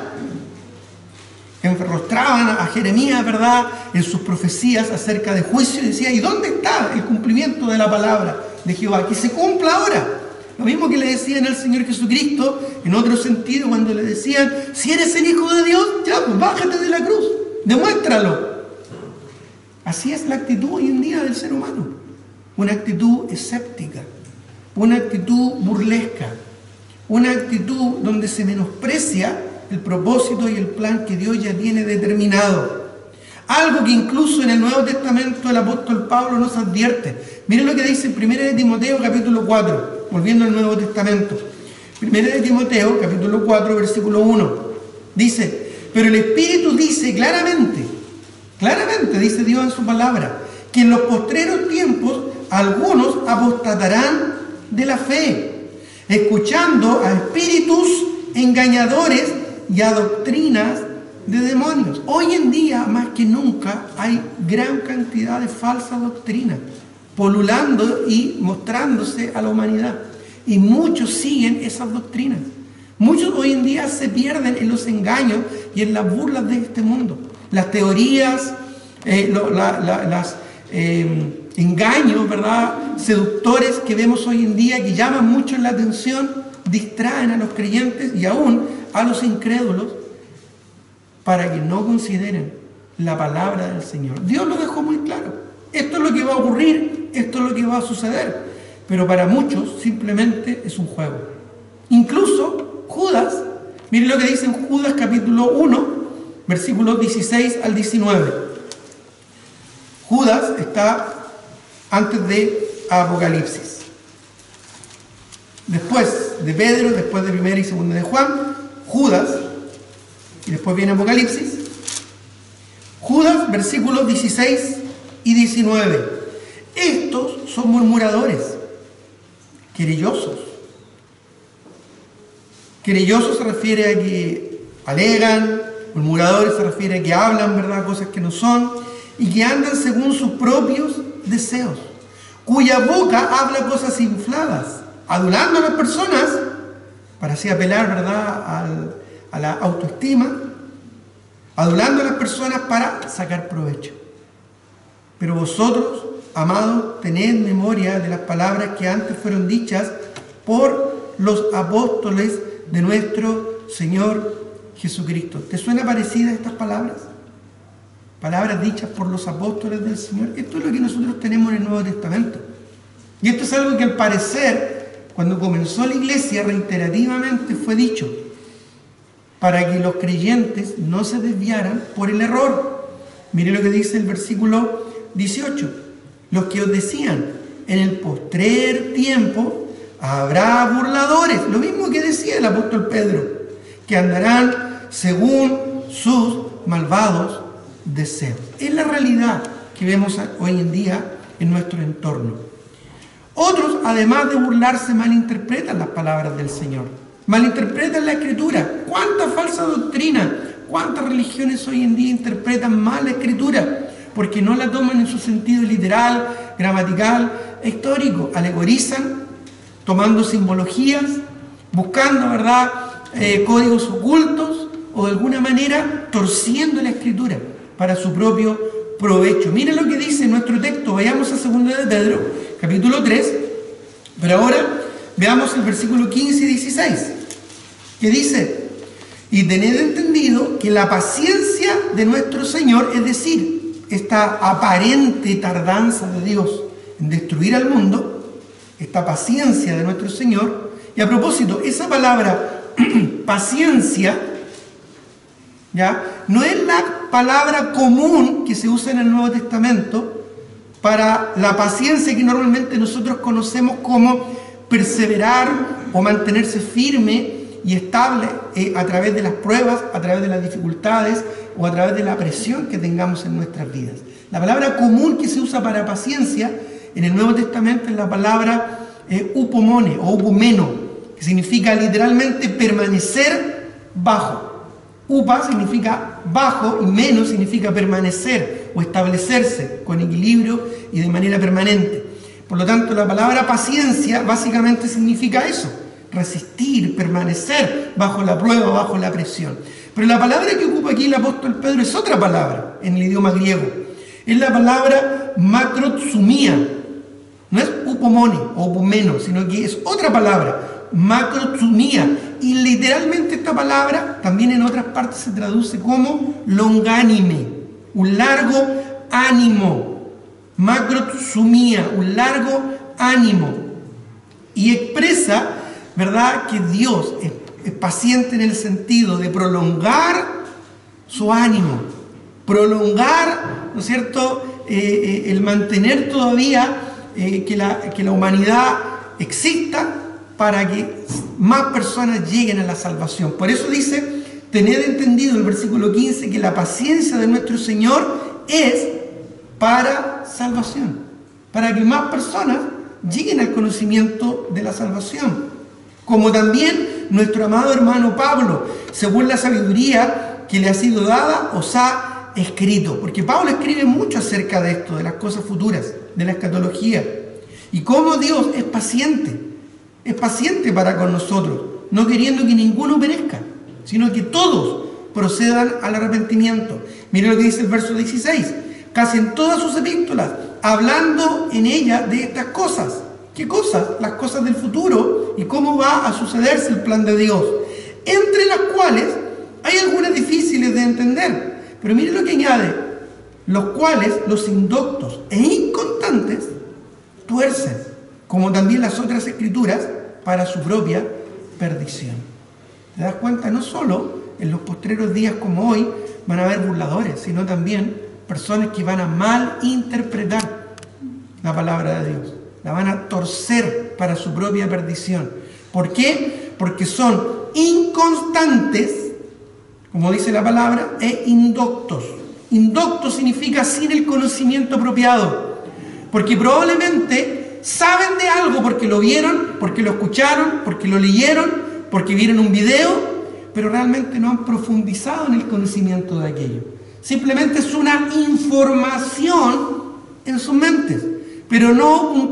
Enrostraban a Jeremías, ¿verdad?, en sus profecías acerca de juicio, y decía: ¿y dónde está el cumplimiento de la palabra de Jehová? Que se cumpla ahora. Lo mismo que le decían al Señor Jesucristo, en otro sentido, cuando le decían: si eres el Hijo de Dios, ya, pues bájate de la cruz, demuéstralo. Así es la actitud hoy en día del ser humano. Una actitud escéptica, una actitud burlesca, una actitud donde se menosprecia el propósito y el plan que Dios ya tiene determinado. Algo que incluso en el Nuevo Testamento el apóstol Pablo nos advierte. Miren lo que dice en primera de Timoteo capítulo cuatro, volviendo al Nuevo Testamento. primera de Timoteo capítulo cuatro, versículo uno. Dice: pero el Espíritu dice claramente, claramente dice Dios en su palabra, que en los postreros tiempos algunos apostatarán de la fe, escuchando a espíritus engañadores y a doctrinas de demonios. Hoy en día, más que nunca, hay gran cantidad de falsas doctrinas polulando y mostrándose a la humanidad. Y muchos siguen esas doctrinas. Muchos hoy en día se pierden en los engaños y en las burlas de este mundo. Las teorías, eh, lo, la, la, las eh, engaños, ¿verdad?, seductores que vemos hoy en día, que llaman mucho la atención, distraen a los creyentes y aún a los incrédulos para que no consideren la palabra del Señor. Dios lo dejó muy claro. Esto es lo que va a ocurrir, esto es lo que va a suceder. Pero para muchos simplemente es un juego. Incluso Judas, miren lo que dice en Judas capítulo uno, versículos dieciséis al diecinueve. Judas está antes de Apocalipsis. Después de Pedro, después de primera y segunda de Juan, Judas, y después viene Apocalipsis. Judas, versículos dieciséis y diecinueve. Estos son murmuradores, querellosos. Querellosos se refiere a que alegan, murmuradores se refiere a que hablan, ¿verdad?, cosas que no son, y que andan según sus propios deseos, cuya boca habla cosas infladas, adulando a las personas para así apelar, ¿verdad?, al, a la autoestima, adulando a las personas para sacar provecho. Pero vosotros, amados, tened memoria de las palabras que antes fueron dichas por los apóstoles de nuestro Señor Jesucristo. ¿Te suena parecida estas palabras? Palabras dichas por los apóstoles del Señor. Esto es lo que nosotros tenemos en el Nuevo Testamento. Y esto es algo que al parecer, cuando comenzó la iglesia, reiterativamente fue dicho, para que los creyentes no se desviaran por el error. Mire lo que dice el versículo dieciocho. Los que os decían: en el postrer tiempo habrá burladores. Lo mismo que decía el apóstol Pedro, que andarán según sus malvados deseos. Es la realidad que vemos hoy en día en nuestro entorno. Otros, además de burlarse, malinterpretan las palabras del Señor, malinterpretan la Escritura. ¿Cuánta falsa doctrina, cuántas religiones hoy en día interpretan mal la Escritura? Porque no la toman en su sentido literal, gramatical, histórico. Alegorizan, tomando simbologías, buscando, ¿verdad?, eh, códigos ocultos, o de alguna manera torciendo la Escritura para su propio provecho. Miren lo que dice nuestro texto. Vayamos a segunda de Pedro, capítulo tres, pero ahora veamos el versículo quince y dieciséis, que dice: Y tened entendido que la paciencia de nuestro Señor, es decir, esta aparente tardanza de Dios en destruir al mundo, esta paciencia de nuestro Señor, y a propósito, esa palabra paciencia, ¿ya?, no es la palabra común que se usa en el Nuevo Testamento para la paciencia que normalmente nosotros conocemos como perseverar o mantenerse firme y estable eh, a través de las pruebas, a través de las dificultades o a través de la presión que tengamos en nuestras vidas. La palabra común que se usa para paciencia en el Nuevo Testamento es la palabra eh, upomone o upomeno, que significa literalmente permanecer bajo. Upa significa bajo y meno significa permanecer o establecerse con equilibrio y de manera permanente. Por lo tanto, la palabra paciencia básicamente significa eso: resistir, permanecer bajo la prueba, bajo la presión. Pero la palabra que ocupa aquí el apóstol Pedro es otra palabra en el idioma griego. Es la palabra macrotsumia. No es upomone o upomeno, sino que es otra palabra, macrotsumia. Y literalmente esta palabra también en otras partes se traduce como longánime, un largo ánimo. Macrotsumia, un largo ánimo. Y expresa, ¿verdad?, que Dios es, es paciente en el sentido de prolongar su ánimo, prolongar, ¿no es cierto?, eh, eh, el mantener todavía eh, que, la, que la humanidad exista para que más personas lleguen a la salvación. Por eso dice, tened entendido el versículo quince, que la paciencia de nuestro Señor es para salvación, para que más personas lleguen al conocimiento de la salvación. Como también nuestro amado hermano Pablo, según la sabiduría que le ha sido dada, os ha escrito. Porque Pablo escribe mucho acerca de esto, de las cosas futuras, de la escatología. Y cómo Dios es paciente, es paciente para con nosotros, no queriendo que ninguno perezca, sino que todos procedan al arrepentimiento. Miren lo que dice el verso dieciséis. Casi en todas sus epístolas, hablando en ella de estas cosas. ¿Qué cosas? Las cosas del futuro y cómo va a sucederse el plan de Dios, entre las cuales hay algunas difíciles de entender. Pero miren lo que añade: los cuales los indoctos e inconstantes tuercen, como también las otras escrituras, para su propia perdición. ¿Te das cuenta? No solo en los postreros días como hoy van a haber burladores, sino también personas que van a malinterpretar la palabra de Dios, la van a torcer para su propia perdición. ¿Por qué? Porque son inconstantes, como dice la palabra, e indoctos. Indoctos significa sin el conocimiento apropiado, porque probablemente saben de algo porque lo vieron, porque lo escucharon, porque lo leyeron, porque vieron un video, pero realmente no han profundizado en el conocimiento de aquello. Simplemente es una información en sus mentes, pero no un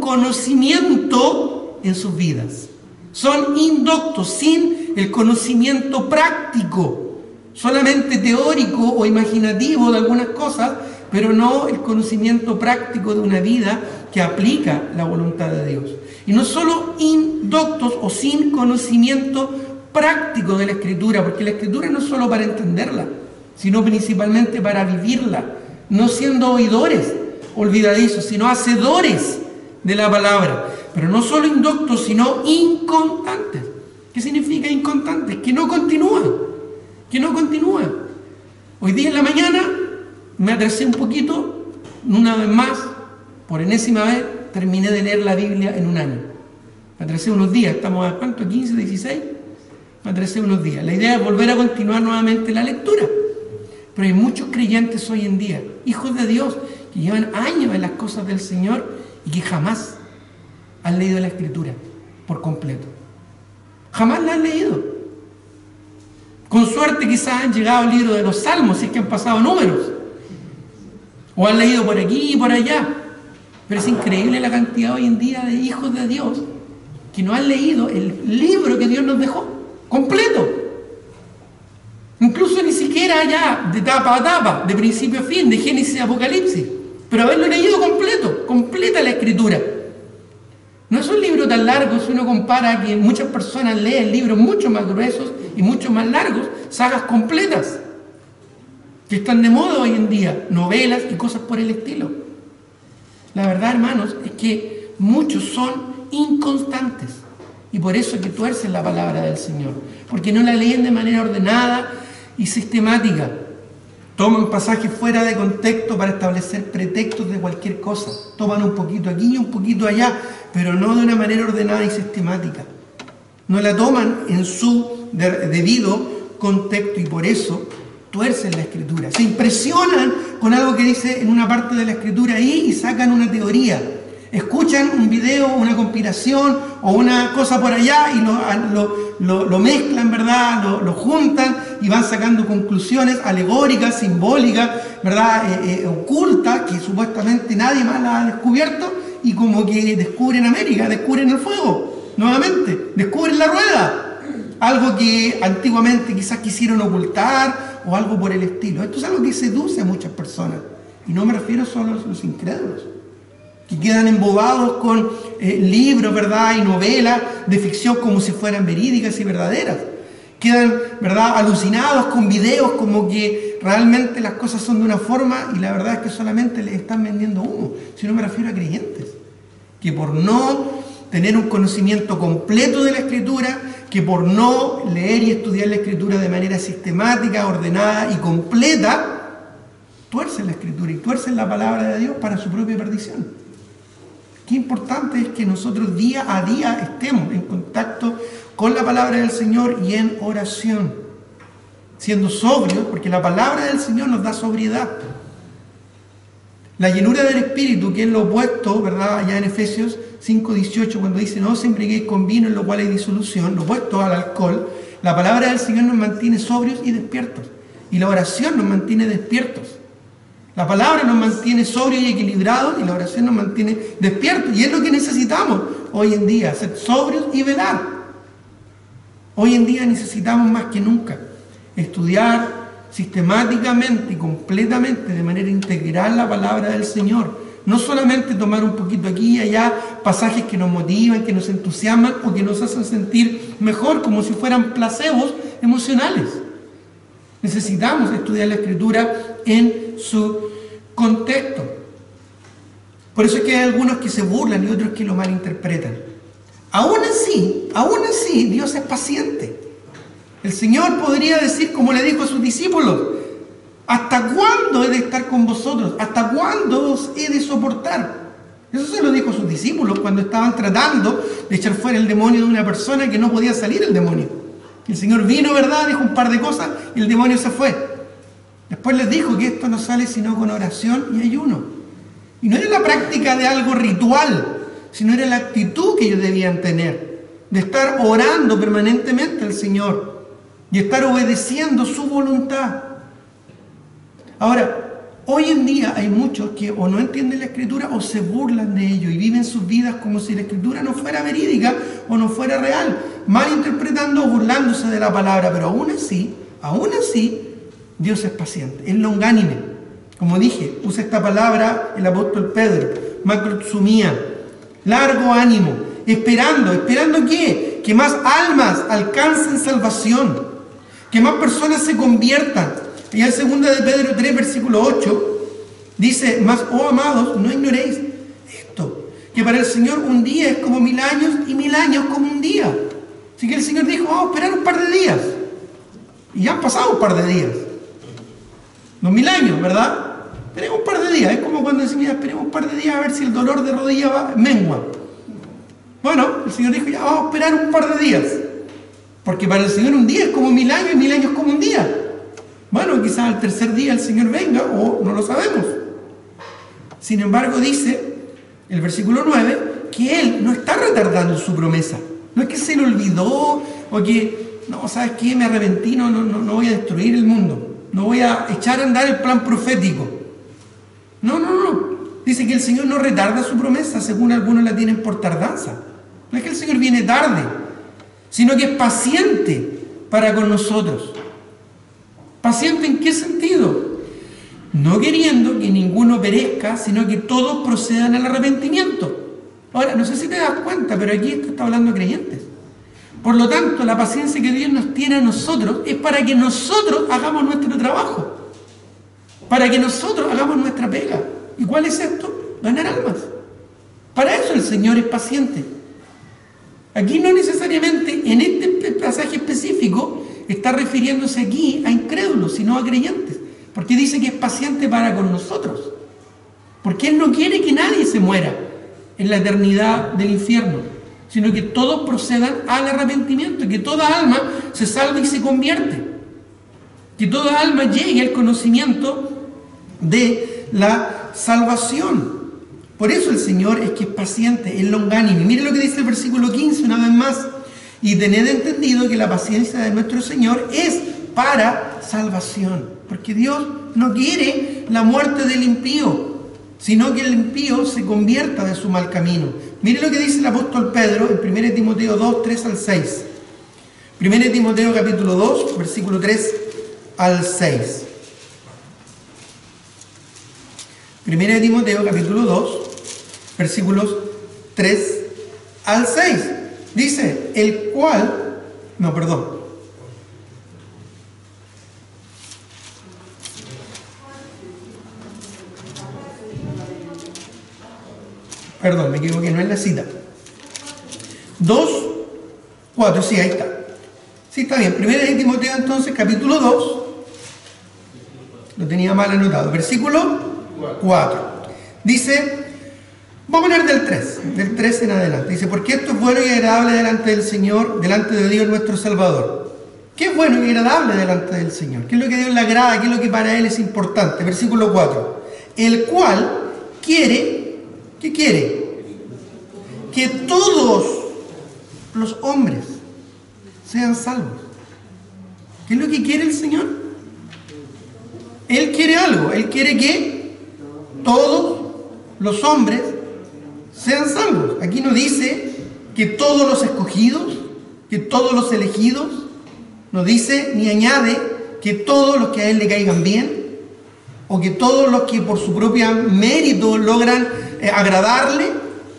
conocimiento en sus vidas. Son indoctos, sin el conocimiento práctico, solamente teórico o imaginativo de algunas cosas, pero no el conocimiento práctico de una vida que aplica la voluntad de Dios. Y no solo indoctos o sin conocimiento práctico de la Escritura, porque la Escritura no es solo para entenderla, sino principalmente para vivirla, no siendo oidores olvidadizos, sino hacedores de la palabra. Pero no solo indoctos, sino inconstantes. ¿Qué significa inconstantes? Que no continúan, que no continúan. Hoy día en la mañana me atrasé un poquito, una vez más, por enésima vez, terminé de leer la Biblia en un año. Me atrasé unos días, estamos a ¿cuánto? ¿quince, dieciséis? Me atrasé unos días. La idea es volver a continuar nuevamente la lectura. Pero hay muchos creyentes hoy en día, hijos de Dios, que llevan años en las cosas del Señor y que jamás han leído la Escritura por completo. Jamás la han leído. Con suerte quizás han llegado al libro de los Salmos, si es que han pasado números. O han leído por aquí y por allá. Pero es increíble la cantidad hoy en día de hijos de Dios que no han leído el libro que Dios nos dejó completo. Incluso ni siquiera ya de tapa a tapa, de principio a fin, de Génesis a Apocalipsis, pero haberlo leído completo, completa la Escritura. No es un libro tan largo si uno compara que muchas personas leen libros mucho más gruesos y mucho más largos, sagas completas, que están de moda hoy en día, novelas y cosas por el estilo. La verdad, hermanos, es que muchos son inconstantes, y por eso es que tuercen la palabra del Señor, porque no la leen de manera ordenada y sistemática. Toman pasajes fuera de contexto para establecer pretextos de cualquier cosa. Toman un poquito aquí y un poquito allá, pero no de una manera ordenada y sistemática. No la toman en su debido contexto, y por eso tuercen la Escritura. Se impresionan con algo que dice en una parte de la Escritura ahí y sacan una teoría. Escuchan un video, una compilación o una cosa por allá y lo, lo, lo, lo mezclan, ¿verdad? Lo, lo juntan y van sacando conclusiones alegóricas, simbólicas, ¿verdad? Eh, eh, ocultas, que supuestamente nadie más las ha descubierto, y como que descubren América, descubren el fuego, nuevamente, descubren la rueda. Algo que antiguamente quizás quisieron ocultar o algo por el estilo. Esto es algo que seduce a muchas personas. Y no me refiero solo a los incrédulos, que quedan embobados con eh, libros, ¿verdad? Y novelas de ficción como si fueran verídicas y verdaderas. Quedan, ¿verdad?, alucinados con videos como que realmente las cosas son de una forma, y la verdad es que solamente les están vendiendo humo. Si no, me refiero a creyentes que por no tener un conocimiento completo de la Escritura, que por no leer y estudiar la Escritura de manera sistemática, ordenada y completa, tuercen la Escritura y tuercen la palabra de Dios para su propia perdición. Qué importante es que nosotros día a día estemos en contacto con la palabra del Señor y en oración, siendo sobrios, porque la palabra del Señor nos da sobriedad. La llenura del Espíritu, que es lo opuesto, ¿verdad?, allá en Efesios cinco dieciocho, cuando dice: no os embriaguéis con vino, en lo cual hay disolución, lo opuesto al alcohol. La palabra del Señor nos mantiene sobrios y despiertos, y la oración nos mantiene despiertos. La palabra nos mantiene sobrios y equilibrados, y la oración nos mantiene despiertos, y es lo que necesitamos hoy en día, ser sobrios y velar. Hoy en día necesitamos más que nunca estudiar sistemáticamente y completamente, de manera integral, la palabra del Señor. No solamente tomar un poquito aquí y allá pasajes que nos motivan, que nos entusiasman o que nos hacen sentir mejor, como si fueran placebos emocionales. Necesitamos estudiar la Escritura en su contexto. Por eso es que hay algunos que se burlan y otros que lo malinterpretan. Aún así, aún así, Dios es paciente. El Señor podría decir, como le dijo a sus discípulos: ¿hasta cuándo he de estar con vosotros? ¿Hasta cuándo os he de soportar? Eso se lo dijo a sus discípulos cuando estaban tratando de echar fuera el demonio de una persona que no podía salir el demonio. El Señor vino, ¿verdad?, dijo un par de cosas y el demonio se fue. Después les dijo que esto no sale sino con oración y ayuno. Y no era la práctica de algo ritual, sino era la actitud que ellos debían tener, de estar orando permanentemente al Señor y estar obedeciendo su voluntad. Ahora, hoy en día hay muchos que o no entienden la Escritura o se burlan de ello y viven sus vidas como si la Escritura no fuera verídica o no fuera real, malinterpretando o burlándose de la palabra. Pero aún así, aún así, Dios es paciente, es longánime. Como dije, usa esta palabra el apóstol Pedro, macrotsumía, largo ánimo, esperando. ¿Esperando qué? Que más almas alcancen salvación, que más personas se conviertan. Y en segunda de Pedro tres, versículo ocho, dice: mas, oh amados, no ignoréis esto, que para el Señor un día es como mil años y mil años como un día. Así que el Señor dijo: vamos a esperar un par de días. Y ya han pasado un par de días. No mil años, ¿verdad? Esperemos un par de días. Es como cuando decimos: esperemos un par de días a ver si el dolor de rodilla va, mengua. Bueno, el Señor dijo: ya vamos a esperar un par de días. Porque para el Señor un día es como mil años y mil años como un día. Bueno, quizás al tercer día el Señor venga, o no lo sabemos. Sin embargo, dice el versículo nueve que Él no está retardando su promesa. No es que se le olvidó o que, no, ¿sabes qué? Me arrepentí, no, no, no voy a destruir el mundo. No voy a echar a andar el plan profético. No, no, no. Dice que el Señor no retarda su promesa, según algunos la tienen por tardanza. No es que el Señor viene tarde, sino que es paciente para con nosotros. ¿Paciente en qué sentido? No queriendo que ninguno perezca, sino que todos procedan al arrepentimiento. Ahora, no sé si te das cuenta, pero aquí esto está hablando de creyentes. Por lo tanto, la paciencia que Dios nos tiene a nosotros es para que nosotros hagamos nuestro trabajo, para que nosotros hagamos nuestra pega. ¿Y cuál es esto? Ganar almas. Para eso el Señor es paciente. Aquí no necesariamente en este pasaje específico está refiriéndose aquí a incrédulos, sino a creyentes, porque dice que es paciente para con nosotros, porque Él no quiere que nadie se muera en la eternidad del infierno, sino que todos procedan al arrepentimiento, que toda alma se salve y se convierte, que toda alma llegue al conocimiento de la salvación. Por eso el Señor es que es paciente, es longánime. Mire lo que dice el versículo quince una vez más: y tened entendido que la paciencia de nuestro Señor es para salvación, porque Dios no quiere la muerte del impío, sino que el impío se convierta de su mal camino. Mire lo que dice el apóstol Pedro en primera de Timoteo dos, tres al seis. primera de Timoteo capítulo dos, versículo tres al seis. primera de Timoteo capítulo dos, versículos tres al seis. Dice, el cual, no, perdón. Perdón, me equivoqué, no es la cita. dos, cuatro, sí, ahí está. Sí, está bien. Primera de Timoteo entonces, capítulo dos. Lo tenía mal anotado. Versículo cuatro. Dice, vamos a hablar del tres, del tres en adelante. Dice, porque esto es bueno y agradable delante del Señor, delante de Dios nuestro Salvador. ¿Qué es bueno y agradable delante del Señor? ¿Qué es lo que a Dios le agrada? ¿Qué es lo que para Él es importante? Versículo cuatro. El cual quiere, ¿qué quiere? Que todos los hombres sean salvos. ¿Qué es lo que quiere el Señor? Él quiere algo. Él quiere que todos los hombres sean salvos. Aquí no dice que todos los escogidos, que todos los elegidos, no dice ni añade que todos los que a Él le caigan bien, o que todos los que por su propio mérito logran eh, agradarle.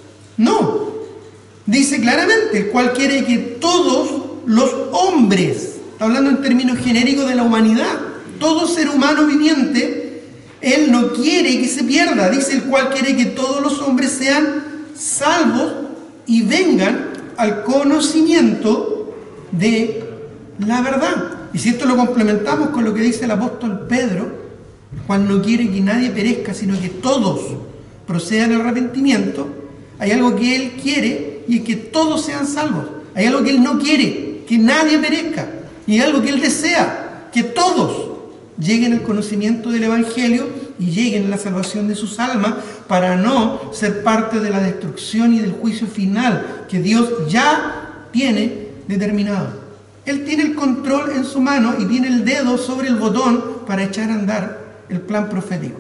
No, dice claramente, el cual quiere que todos los hombres, está hablando en términos genéricos de la humanidad, todo ser humano viviente, Él no quiere que se pierda. Dice, el cual quiere que todos los hombres sean salvos y vengan al conocimiento de la verdad. Y si esto lo complementamos con lo que dice el apóstol Pedro, Juan no quiere que nadie perezca, sino que todos procedan al arrepentimiento. Hay algo que Él quiere y es que todos sean salvos. Hay algo que Él no quiere, que nadie perezca. Y hay algo que Él desea, que todos lleguen al conocimiento del Evangelio y lleguen a la salvación de sus almas, para no ser parte de la destrucción y del juicio final que Dios ya tiene determinado. Él tiene el control en su mano y tiene el dedo sobre el botón para echar a andar el plan profético.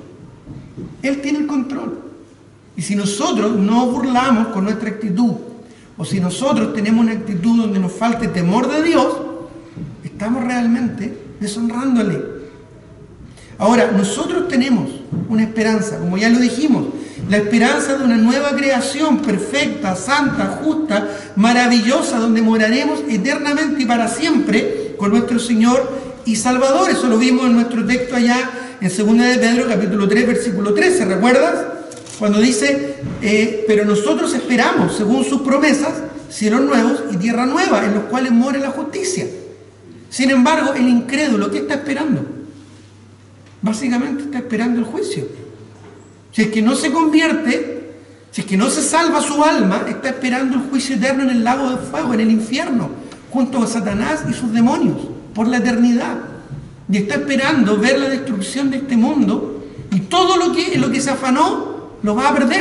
Él tiene el control. Y si nosotros no burlamos con nuestra actitud, o si nosotros tenemos una actitud donde nos falte temor de Dios, estamos realmente deshonrándole. Ahora, nosotros tenemos una esperanza, como ya lo dijimos, la esperanza de una nueva creación perfecta, santa, justa, maravillosa, donde moraremos eternamente y para siempre con nuestro Señor y Salvador. Eso lo vimos en nuestro texto allá en segunda de Pedro, capítulo tres, versículo trece, ¿recuerdas? Cuando dice, eh, pero nosotros esperamos, según sus promesas, cielos nuevos y tierra nueva, en los cuales mora la justicia. Sin embargo, el incrédulo, ¿qué está esperando? Básicamente está esperando el juicio. Si es que no se convierte, si es que no se salva su alma, está esperando el juicio eterno en el lago de fuego, en el infierno, junto a Satanás y sus demonios, por la eternidad. Y está esperando ver la destrucción de este mundo, y todo lo que, lo que se afanó lo va a perder.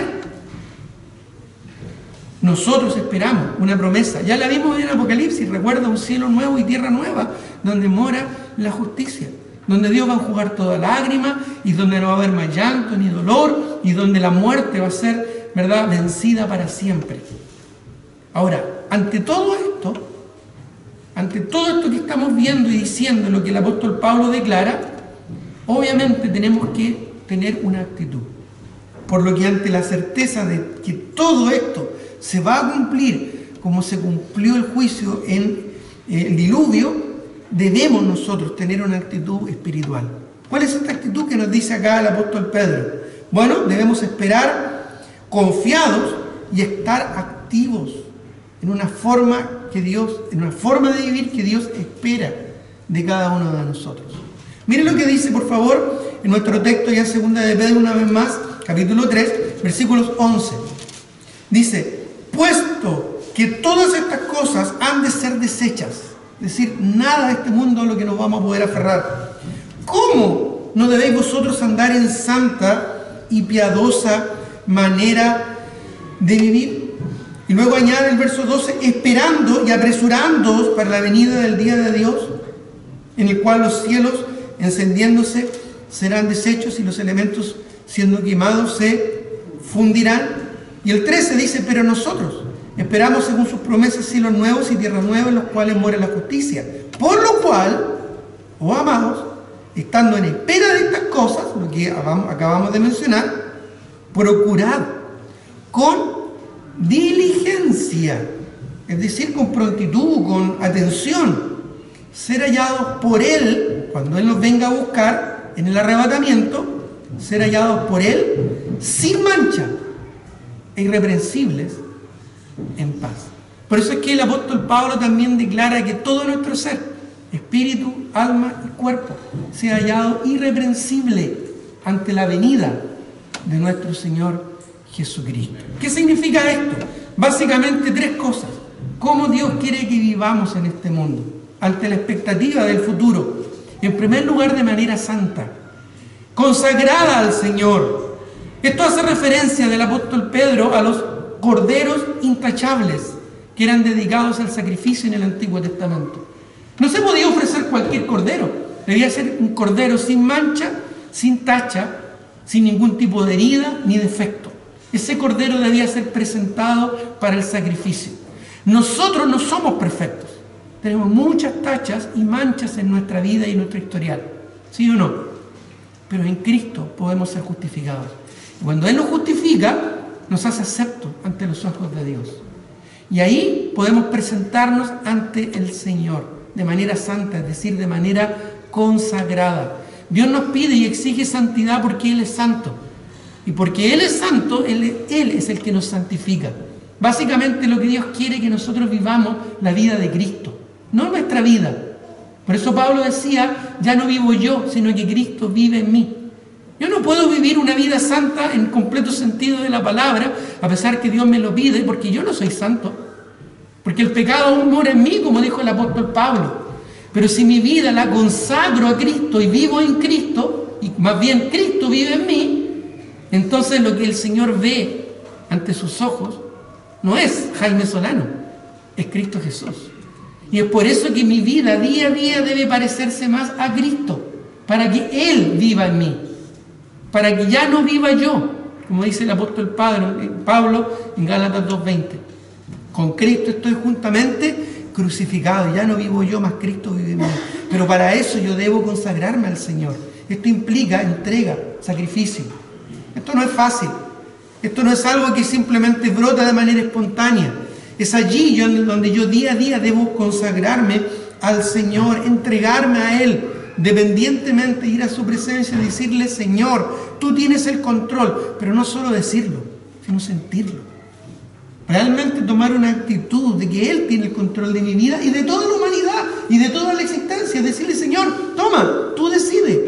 Nosotros esperamos una promesa, ya la vimos en Apocalipsis, recuerda, un cielo nuevo y tierra nueva, donde mora la justicia, donde Dios va a enjugar toda lágrima, y donde no va a haber más llanto ni dolor, y donde la muerte va a ser, ¿verdad?, vencida para siempre. Ahora, ante todo esto, ante todo esto que estamos viendo y diciendo, lo que el apóstol Pablo declara, obviamente tenemos que tener una actitud. Por lo que ante la certeza de que todo esto se va a cumplir como se cumplió el juicio en el diluvio, debemos nosotros tener una actitud espiritual. ¿Cuál es esta actitud que nos dice acá el apóstol Pedro? Bueno, debemos esperar confiados y estar activos en una forma que Dios, en una forma de vivir que Dios espera de cada uno de nosotros. Miren lo que dice, por favor, en nuestro texto ya en segunda de Pedro, una vez más, capítulo tres, versículos once. Dice, puesto que todas estas cosas han de ser desechas, es decir, nada de este mundo a lo que nos vamos a poder aferrar. ¿Cómo no debéis vosotros andar en santa y piadosa manera de vivir? Y luego añade el verso doce, esperando y apresurándoos para la venida del día de Dios, en el cual los cielos encendiéndose serán deshechos y los elementos siendo quemados se fundirán. Y el trece dice, pero nosotros esperamos según sus promesas cielos nuevos y tierras nuevas en los cuales muere la justicia. Por lo cual, oh amados, estando en espera de estas cosas, lo que acabamos de mencionar, procurad con diligencia, es decir, con prontitud, con atención, ser hallados por Él, cuando Él nos venga a buscar en el arrebatamiento, ser hallados por Él sin mancha e irreprensibles en paz. Por eso es que el apóstol Pablo también declara que todo nuestro ser, espíritu, alma y cuerpo, sea hallado irreprensible ante la venida de nuestro Señor Jesucristo. ¿Qué significa esto? Básicamente tres cosas. ¿Cómo Dios quiere que vivamos en este mundo? Ante la expectativa del futuro. En primer lugar, de manera santa, consagrada al Señor. Esto hace referencia del apóstol Pedro a los corderos intachables que eran dedicados al sacrificio en el Antiguo Testamento. No se podía ofrecer cualquier cordero. Debía ser un cordero sin mancha, sin tacha, sin ningún tipo de herida ni defecto. Ese cordero debía ser presentado para el sacrificio. Nosotros no somos perfectos. Tenemos muchas tachas y manchas en nuestra vida y en nuestro historial. ¿Sí o no? Pero en Cristo podemos ser justificados. Y cuando Él nos justifica, nos hace aceptos ante los ojos de Dios. Y ahí podemos presentarnos ante el Señor de manera santa, es decir, de manera consagrada. Dios nos pide y exige santidad porque Él es santo. Y porque Él es santo, Él, Él es el que nos santifica. Básicamente lo que Dios quiere es que nosotros vivamos la vida de Cristo, no nuestra vida. Por eso Pablo decía, ya no vivo yo, sino que Cristo vive en mí. Yo no puedo vivir una vida santa en completo sentido de la palabra, a pesar que Dios me lo pide, porque yo no soy santo. Porque el pecado aún mora en mí, como dijo el apóstol Pablo. Pero si mi vida la consagro a Cristo y vivo en Cristo, y más bien Cristo vive en mí, entonces lo que el Señor ve ante sus ojos no es Jaime Solano, es Cristo Jesús. Y es por eso que mi vida día a día debe parecerse más a Cristo, para que Él viva en mí, para que ya no viva yo, como dice el apóstol Pablo en Gálatas dos veinte. Con Cristo estoy juntamente crucificado, ya no vivo yo, más Cristo vive en mí. Pero para eso yo debo consagrarme al Señor. Esto implica entrega, sacrificio. Esto no es fácil. Esto no es algo que simplemente brota de manera espontánea. Es allí donde yo día a día debo consagrarme al Señor, entregarme a Él, dependientemente ir a su presencia y decirle, Señor, tú tienes el control. Pero no solo decirlo, sino sentirlo. Realmente tomar una actitud de que Él tiene el control de mi vida y de toda la humanidad y de toda la existencia. Decirle, Señor, toma, tú decides.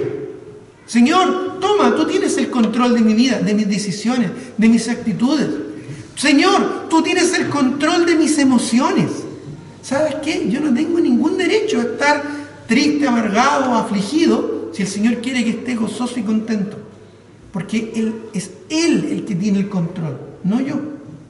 Señor, toma, tú tienes el control de mi vida, de mis decisiones, de mis actitudes. Señor, tú tienes el control de mis emociones. ¿Sabes qué? Yo no tengo ningún derecho a estar triste, amargado o afligido si el Señor quiere que esté gozoso y contento. Porque Él es Él el que tiene el control, no yo.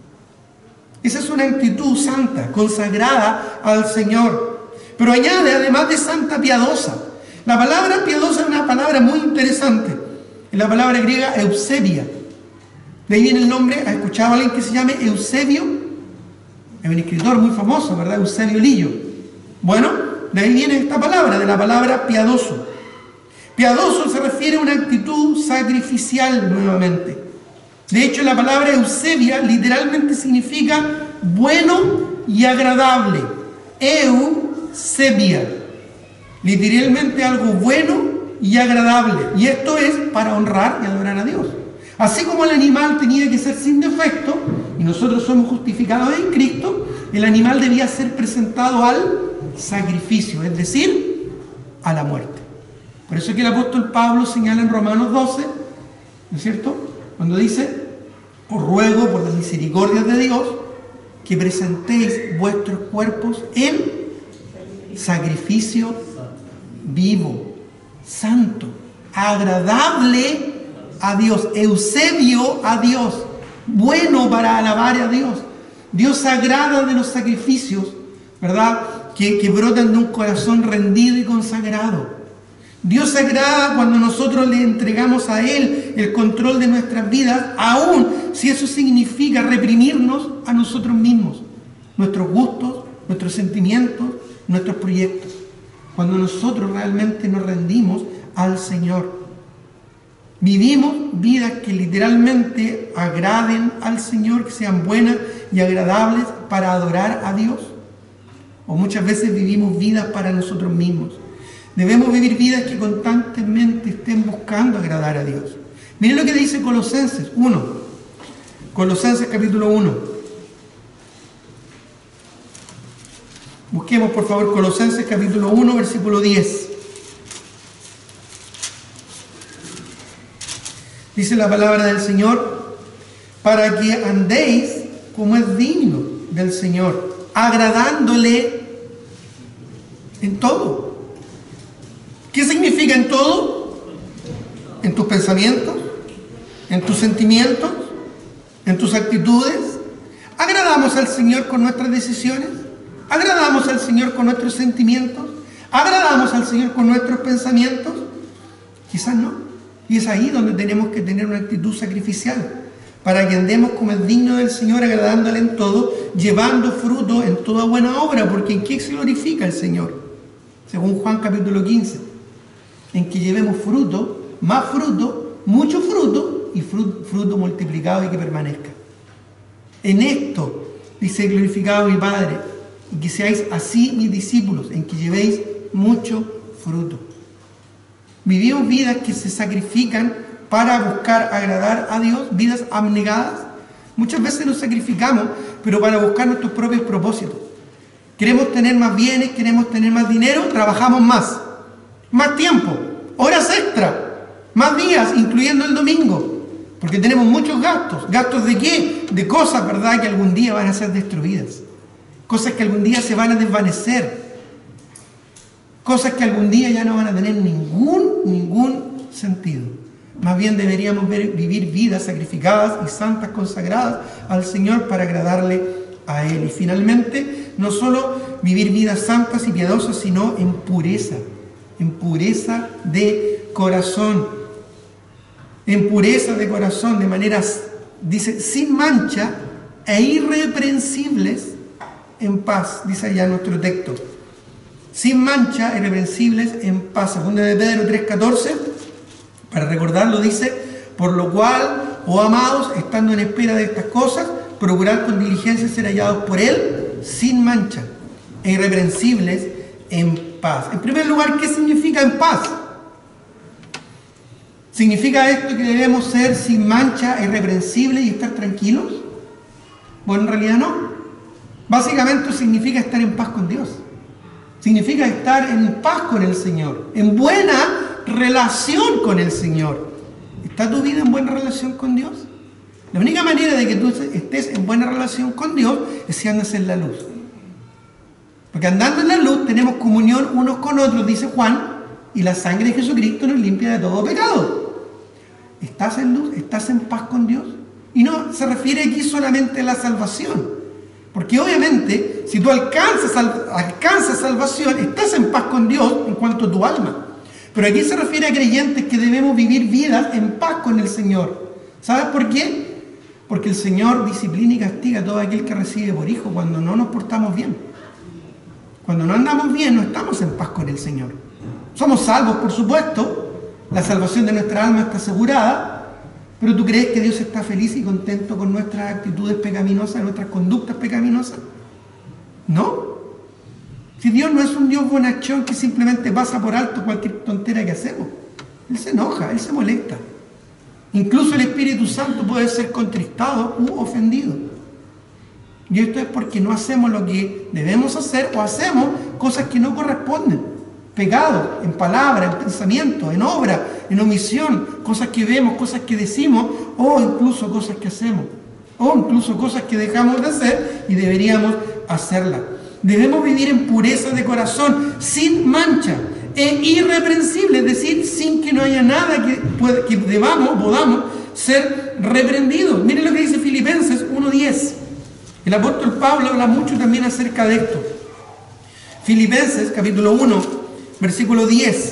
Esa es una actitud santa, consagrada al Señor. Pero añade, además de santa, piadosa. La palabra piadosa es una palabra muy interesante. Es la palabra griega eusebia. De ahí viene el nombre. ¿Has escuchado a alguien que se llame Eusebio? Es un escritor muy famoso, ¿verdad? Eusebio Lillo. Bueno, de ahí viene esta palabra, de la palabra piadoso. Piadoso se refiere a una actitud sacrificial nuevamente. De hecho, la palabra eusebia literalmente significa bueno y agradable. Eusebia. Literalmente algo bueno y agradable. Y esto es para honrar y adorar a Dios. Así como el animal tenía que ser sin defecto, y nosotros somos justificados en Cristo, el animal debía ser presentado al sacrificio, es decir, a la muerte. Por eso es que el apóstol Pablo señala en Romanos doce, ¿no es cierto?, cuando dice: os ruego por las misericordias de Dios que presentéis vuestros cuerpos en sacrificio vivo, santo, agradable a Dios, Eusebio a Dios, bueno para alabar a Dios. Dios se agrada de los sacrificios, ¿verdad?, que, que brotan de un corazón rendido y consagrado. Dios se agrada cuando nosotros le entregamos a Él el control de nuestras vidas, aun si eso significa reprimirnos a nosotros mismos, nuestros gustos, nuestros sentimientos, nuestros proyectos. Cuando nosotros realmente nos rendimos al Señor, vivimos vidas que literalmente agraden al Señor, que sean buenas y agradables para adorar a Dios. O muchas veces vivimos vidas para nosotros mismos. Debemos vivir vidas que constantemente estén buscando agradar a Dios. Miren lo que dice Colosenses uno. Colosenses capítulo uno. Busquemos por favor Colosenses capítulo uno, versículo diez. Dice la palabra del Señor: para que andéis como es digno del Señor, agradándole en todo. ¿Qué significa en todo? En tus pensamientos, en tus sentimientos, en tus actitudes. ¿Agradamos al Señor con nuestras decisiones? ¿Agradamos al Señor con nuestros sentimientos? ¿Agradamos al Señor con nuestros pensamientos? Quizás no. Y es ahí donde tenemos que tener una actitud sacrificial, para que andemos como es digno del Señor, agradándole en todo, llevando fruto en toda buena obra. Porque ¿en qué se glorifica el Señor? Según Juan capítulo quince. En que llevemos fruto, más fruto, mucho fruto, y fruto, fruto multiplicado y que permanezca. En esto dice: glorificado mi Padre, y que seáis así mis discípulos, en que llevéis mucho fruto. Vivimos vidas que se sacrifican para buscar agradar a Dios, vidas abnegadas. Muchas veces nos sacrificamos, pero para buscar nuestros propios propósitos. Queremos tener más bienes, queremos tener más dinero, trabajamos más. Más tiempo, horas extra, más días, incluyendo el domingo, porque tenemos muchos gastos. ¿Gastos de qué? De cosas, ¿verdad?, que algún día van a ser destruidas, cosas que algún día se van a desvanecer, cosas que algún día ya no van a tener ningún, ningún sentido. Más bien deberíamos ver, vivir vidas sacrificadas y santas, consagradas al Señor para agradarle a Él. Y finalmente, no solo vivir vidas santas y piadosas, sino en pureza. En pureza de corazón, en pureza de corazón, de maneras, dice, sin mancha e irreprensibles en paz, dice allá nuestro texto. Sin mancha, irreprensibles en paz. Segunda de Pedro tres catorce, para recordarlo, dice: por lo cual, oh amados, estando en espera de estas cosas, procurad con diligencia ser hallados por Él sin mancha e irreprensibles en paz. En primer lugar, ¿qué significa en paz? ¿Significa esto que debemos ser sin mancha, irreprensibles y estar tranquilos? Bueno, en realidad no. Básicamente significa estar en paz con Dios. Significa estar en paz con el Señor, en buena relación con el Señor. ¿Está tu vida en buena relación con Dios? La única manera de que tú estés en buena relación con Dios es si andas en la luz. Porque andando en la luz tenemos comunión unos con otros, dice Juan, y la sangre de Jesucristo nos limpia de todo pecado. ¿Estás en luz? ¿Estás en paz con Dios? Y no se refiere aquí solamente a la salvación. Porque obviamente, si tú alcanzas, alcanzas salvación, estás en paz con Dios en cuanto a tu alma. Pero aquí se refiere a creyentes que debemos vivir vidas en paz con el Señor. ¿Sabes por qué? Porque el Señor disciplina y castiga a todo aquel que recibe por hijo cuando no nos portamos bien. Cuando no andamos bien, no estamos en paz con el Señor. Somos salvos, por supuesto. La salvación de nuestra alma está asegurada. Pero ¿tú crees que Dios está feliz y contento con nuestras actitudes pecaminosas, nuestras conductas pecaminosas? No. Si Dios no es un Dios bonachón que simplemente pasa por alto cualquier tontera que hacemos. Él se enoja, Él se molesta. Incluso el Espíritu Santo puede ser contristado u ofendido. Y esto es porque no hacemos lo que debemos hacer o hacemos cosas que no corresponden. Pecado, en palabra, en pensamiento, en obra, en omisión, cosas que vemos, cosas que decimos o incluso cosas que hacemos. O incluso cosas que dejamos de hacer y deberíamos hacerlas. Debemos vivir en pureza de corazón, sin mancha, e irreprensible, es decir, sin que no haya nada que, puede, que debamos, podamos ser reprendidos. Miren lo que dice Filipenses uno diez. El apóstol Pablo habla mucho también acerca de esto. Filipenses capítulo uno, versículo diez.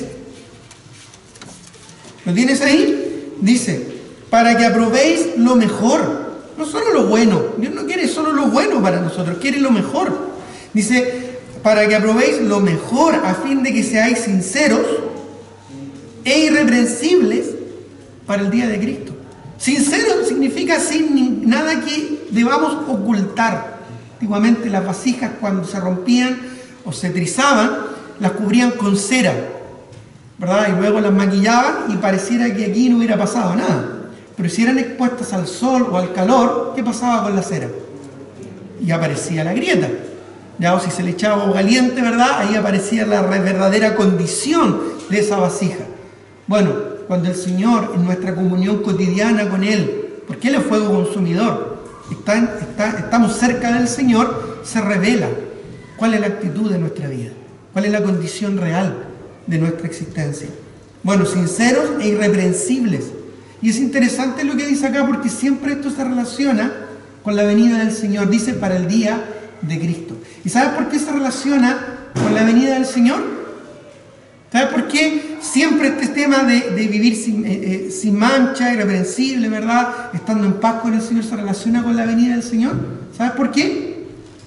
¿Lo tienes ahí? Dice, para que aprobéis lo mejor, no solo lo bueno. Dios no quiere solo lo bueno para nosotros, quiere lo mejor. Dice, para que aprobéis lo mejor, a fin de que seáis sinceros e irreprensibles para el día de Cristo. Sincero significa sin nada que debamos ocultar. Antiguamente las vasijas, cuando se rompían o se trizaban, las cubrían con cera, ¿verdad? Y luego las maquillaban y pareciera que aquí no hubiera pasado nada. Pero si eran expuestas al sol o al calor, ¿qué pasaba con la cera? Y aparecía la grieta. Ya, o si se le echaba agua caliente, ¿verdad? Ahí aparecía la verdadera condición de esa vasija. Bueno, cuando el Señor, en nuestra comunión cotidiana con Él, porque Él es fuego consumidor, está, está, estamos cerca del Señor, se revela cuál es la actitud de nuestra vida, cuál es la condición real de nuestra existencia. Bueno, sinceros e irreprensibles. Y es interesante lo que dice acá, porque siempre esto se relaciona con la venida del Señor. Dice, para el día de Cristo. ¿Y sabes por qué se relaciona con la venida del Señor? ¿Sabes por qué siempre este tema de, de vivir sin, eh, eh, sin mancha, irreprensible, ¿verdad? Estando en paz con el Señor, se relaciona con la venida del Señor? ¿Sabes por qué?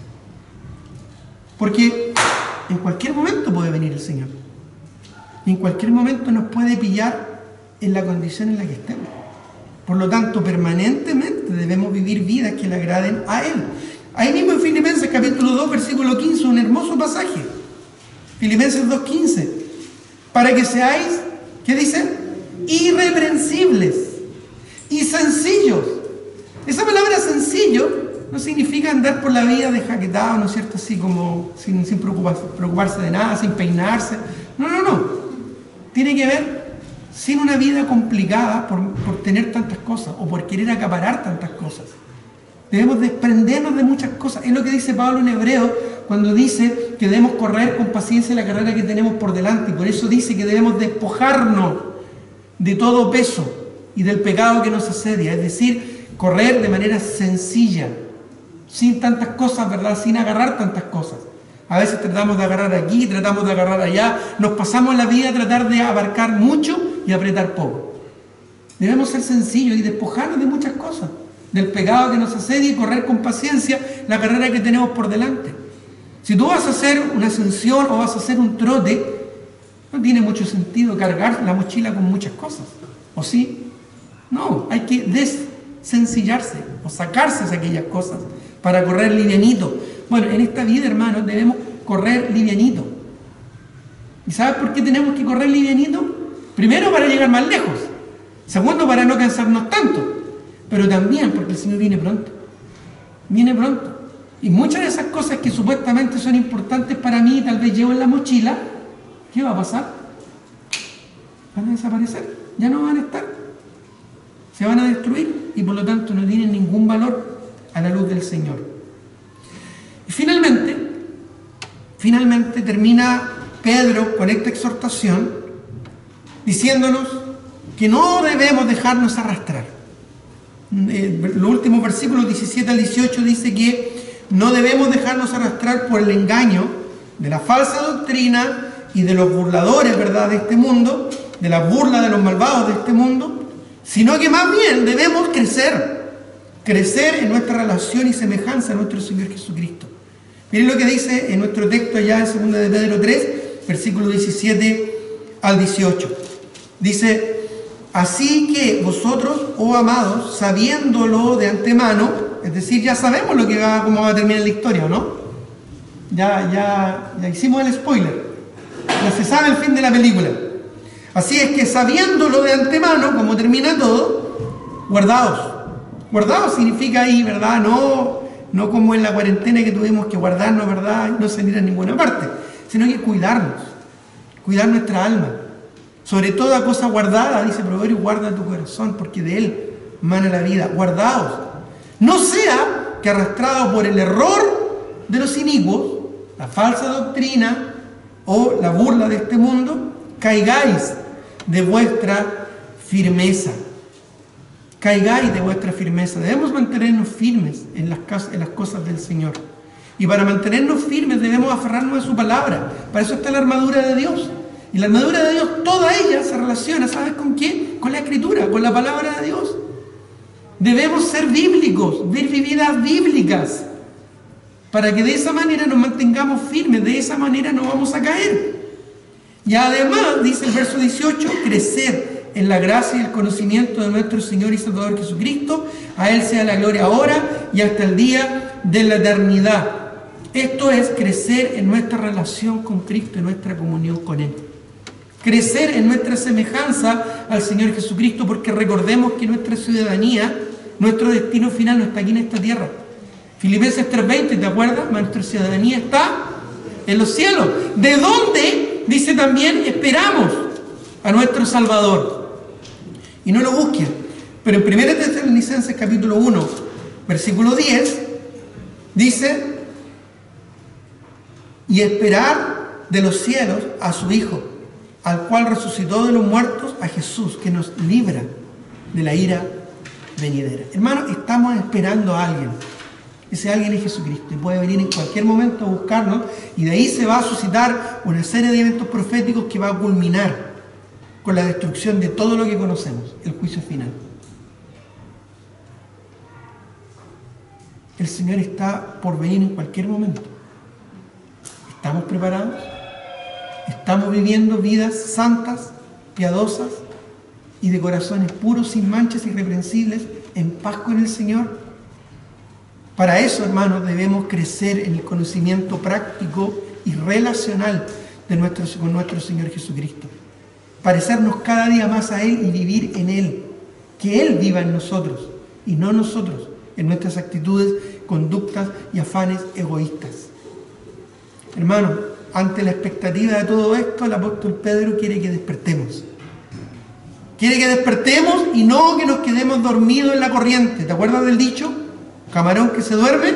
Porque en cualquier momento puede venir el Señor. Y en cualquier momento nos puede pillar en la condición en la que estemos. Por lo tanto, permanentemente debemos vivir vidas que le agraden a Él. Ahí mismo en Filipenses capítulo dos, versículo quince, un hermoso pasaje. Filipenses dos, quince. Para que seáis, ¿qué dice? Irreprensibles y sencillos. Esa palabra sencillo no significa andar por la vida de jaquetado, ¿no es cierto? Así como sin, sin preocuparse, preocuparse de nada, sin peinarse. No, no, no. Tiene que ver sin una vida complicada por, por tener tantas cosas o por querer acaparar tantas cosas. Debemos desprendernos de muchas cosas. Es lo que dice Pablo en Hebreo cuando dice que debemos correr con paciencia la carrera que tenemos por delante. Y por eso dice que debemos despojarnos de todo peso y del pecado que nos asedia. Es decir, correr de manera sencilla, sin tantas cosas, ¿verdad? Sin agarrar tantas cosas. A veces tratamos de agarrar aquí, tratamos de agarrar allá. Nos pasamos la vida a tratar de abarcar mucho y apretar poco. Debemos ser sencillos y despojarnos de muchas cosas. Del pecado que nos asedia y correr con paciencia la carrera que tenemos por delante. Si tú vas a hacer una ascensión o vas a hacer un trote, no tiene mucho sentido cargar la mochila con muchas cosas. ¿O sí? No, hay que desencillarse o sacarse de aquellas cosas para correr livianito. Bueno, en esta vida, hermanos, debemos correr livianito. ¿Y sabes por qué tenemos que correr livianito? Primero, para llegar más lejos. Segundo, para no cansarnos tanto. Pero también porque el Señor viene pronto. Viene pronto. Y muchas de esas cosas que supuestamente son importantes para mí, tal vez llevo en la mochila, ¿qué va a pasar? Van a desaparecer. Ya no van a estar. Se van a destruir y por lo tanto no tienen ningún valor a la luz del Señor. Y finalmente, finalmente termina Pedro con esta exhortación diciéndonos que no debemos dejarnos arrastrar. Eh, los últimos versículos diecisiete al dieciocho dice que no debemos dejarnos arrastrar por el engaño de la falsa doctrina y de los burladores, ¿verdad?, de este mundo, de la burla de los malvados de este mundo, sino que más bien debemos crecer, crecer en nuestra relación y semejanza a nuestro Señor Jesucristo. Miren lo que dice en nuestro texto allá en segunda de Pedro tres, versículos diecisiete al dieciocho. Dice: así que vosotros, oh amados, sabiéndolo de antemano, es decir, ya sabemos lo que va, cómo va a terminar la historia, ¿o no? Ya, ya, ya hicimos el spoiler. Ya se sabe el fin de la película. Así es que sabiéndolo de antemano, como termina todo, guardaos. Guardaos significa ahí, ¿verdad? No, no como en la cuarentena que tuvimos que guardarnos, ¿verdad? Y no salir a ninguna parte, sino que cuidarnos, cuidar nuestra alma. Sobre toda cosa guardada, dice Proverbio, guarda tu corazón, porque de él mana la vida. Guardaos. No sea que arrastrado por el error de los inicuos, la falsa doctrina o la burla de este mundo, caigáis de vuestra firmeza. Caigáis de vuestra firmeza. Debemos mantenernos firmes en las, en las cosas del Señor. Y para mantenernos firmes debemos aferrarnos a su palabra. Para eso está la armadura de Dios. Y la armadura de Dios, toda ella se relaciona, ¿sabes con quién? Con la Escritura, con la palabra de Dios. Debemos ser bíblicos, vivir vidas bíblicas, para que de esa manera nos mantengamos firmes, de esa manera no vamos a caer. Y además, dice el verso dieciocho, crecer en la gracia y el conocimiento de nuestro Señor y Salvador Jesucristo. A Él sea la gloria ahora y hasta el día de la eternidad. Esto es crecer en nuestra relación con Cristo, en nuestra comunión con Él. Crecer en nuestra semejanza al Señor Jesucristo, porque recordemos que nuestra ciudadanía, nuestro destino final no está aquí en esta tierra. Filipenses tres veinte, ¿te acuerdas? Nuestra ciudadanía está en los cielos. ¿De dónde? Dice también, esperamos a nuestro Salvador. Y no lo busquen. Pero en primera Tesalonicenses capítulo uno, versículo diez, dice, y esperar de los cielos a su Hijo, al cual resucitó de los muertos, a Jesús, que nos libra de la ira venidera. Hermano, estamos esperando a alguien. Ese alguien es Jesucristo y puede venir en cualquier momento a buscarnos, y de ahí se va a suscitar una serie de eventos proféticos que va a culminar con la destrucción de todo lo que conocemos, el juicio final. El Señor está por venir en cualquier momento. ¿Estamos preparados? ¿Estamos viviendo vidas santas, piadosas y de corazones puros, sin manchas, irreprensibles, en paz con el Señor? Para eso, hermanos, debemos crecer en el conocimiento práctico y relacional de nuestro, con nuestro Señor Jesucristo. Parecernos cada día más a Él y vivir en Él. Que Él viva en nosotros y no nosotros, en nuestras actitudes, conductas y afanes egoístas. Hermanos, ante la expectativa de todo esto, el apóstol Pedro quiere que despertemos. Quiere que despertemos y no que nos quedemos dormidos en la corriente. ¿Te acuerdas del dicho? Camarón que se duerme.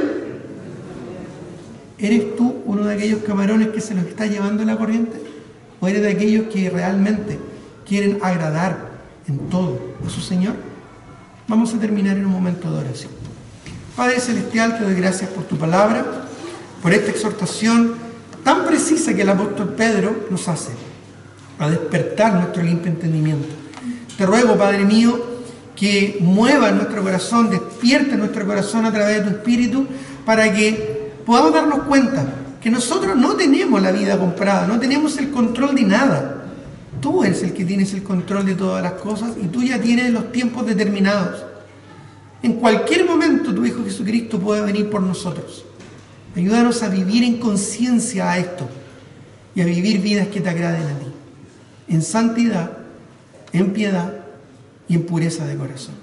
¿Eres tú uno de aquellos camarones que se los está llevando la corriente? ¿O eres de aquellos que realmente quieren agradar en todo a su Señor? Vamos a terminar en un momento de oración. Padre Celestial, te doy gracias por tu palabra, por esta exhortación tan precisa que el apóstol Pedro nos hace a despertar nuestro limpio entendimiento. Te ruego, Padre mío, que mueva nuestro corazón, despierte nuestro corazón a través de tu Espíritu, para que podamos darnos cuenta que nosotros no tenemos la vida comprada, no tenemos el control de nada. Tú eres el que tienes el control de todas las cosas y tú ya tienes los tiempos determinados. En cualquier momento tu Hijo Jesucristo puede venir por nosotros. Ayúdanos a vivir en conciencia a esto y a vivir vidas que te agraden a ti, en santidad, en piedad y en pureza de corazón.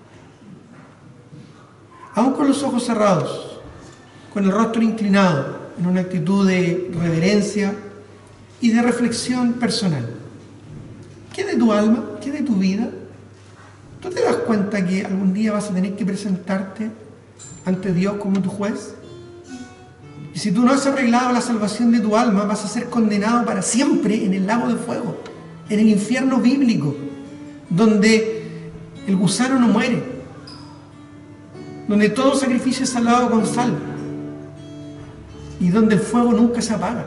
Aún con los ojos cerrados, con el rostro inclinado, en una actitud de reverencia y de reflexión personal. ¿Qué de tu alma? ¿Qué de tu vida? ¿Tú te das cuenta que algún día vas a tener que presentarte ante Dios como tu juez? Y si tú no has arreglado la salvación de tu alma, vas a ser condenado para siempre en el lago de fuego, en el infierno bíblico, donde el gusano no muere, donde todo sacrificio es salado con sal y donde el fuego nunca se apaga,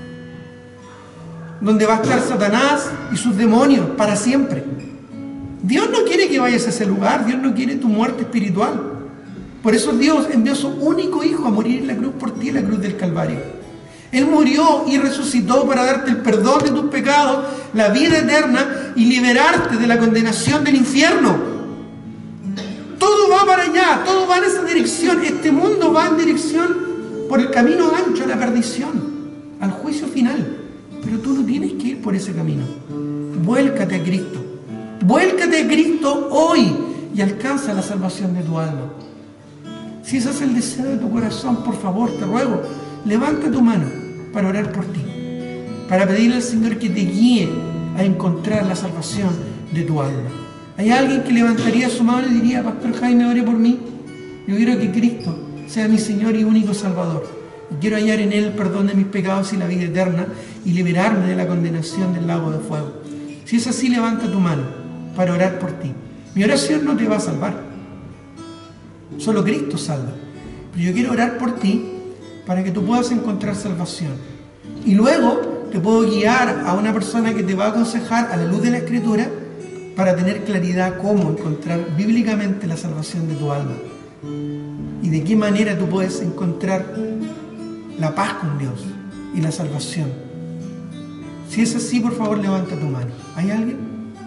donde va a estar Satanás y sus demonios para siempre. Dios no quiere que vayas a ese lugar. Dios no quiere tu muerte espiritual. Por eso Dios envió a su único Hijo a morir en la cruz por ti, en la cruz del Calvario. Él murió y resucitó para darte el perdón de tus pecados, la vida eterna y liberarte de la condenación del infierno. Todo va para allá, todo va en esa dirección. Este mundo va en dirección por el camino ancho a la perdición, al juicio final. Pero tú no tienes que ir por ese camino. Vuélcate a Cristo. Vuélcate a Cristo hoy y alcanza la salvación de tu alma. Si ese es el deseo de tu corazón, por favor, te ruego, levanta tu mano para orar por ti, para pedirle al Señor que te guíe a encontrar la salvación de tu alma. ¿Hay alguien que levantaría su mano y diría: Pastor Jaime, ore por mí? Yo quiero que Cristo sea mi Señor y único Salvador. Y quiero hallar en Él el perdón de mis pecados y la vida eterna y liberarme de la condenación del lago de fuego. Si es así, levanta tu mano para orar por ti. Mi oración no te va a salvar. Solo Cristo salva. Pero yo quiero orar por ti para que tú puedas encontrar salvación. Y luego te puedo guiar a una persona que te va a aconsejar a la luz de la Escritura para tener claridad cómo encontrar bíblicamente la salvación de tu alma. Y de qué manera tú puedes encontrar la paz con Dios y la salvación. Si es así, por favor, levanta tu mano. ¿Hay alguien?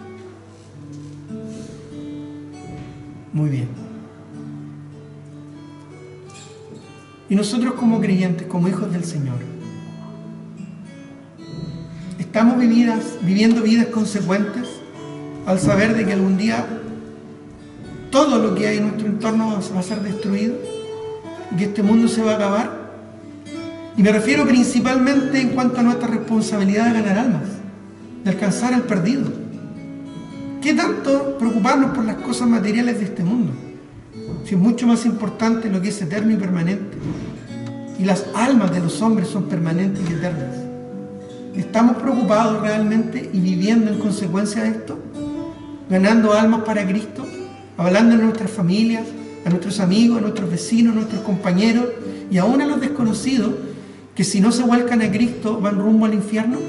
Muy bien. Y nosotros como creyentes, como hijos del Señor, estamos vividas, viviendo vidas consecuentes al saber de que algún día todo lo que hay en nuestro entorno va a ser destruido y que este mundo se va a acabar. Y me refiero principalmente en cuanto a nuestra responsabilidad de ganar almas, de alcanzar al perdido. ¿Qué tanto preocuparnos por las cosas materiales de este mundo? Si es mucho más importante lo que es eterno y permanente. Y las almas de los hombres son permanentes y eternas. ¿Estamos preocupados realmente y viviendo en consecuencia de esto? ¿Ganando almas para Cristo? ¿Hablando a nuestras familias, a nuestros amigos, a nuestros vecinos, a nuestros compañeros y aún a los desconocidos que si no se vuelcan a Cristo van rumbo al infierno?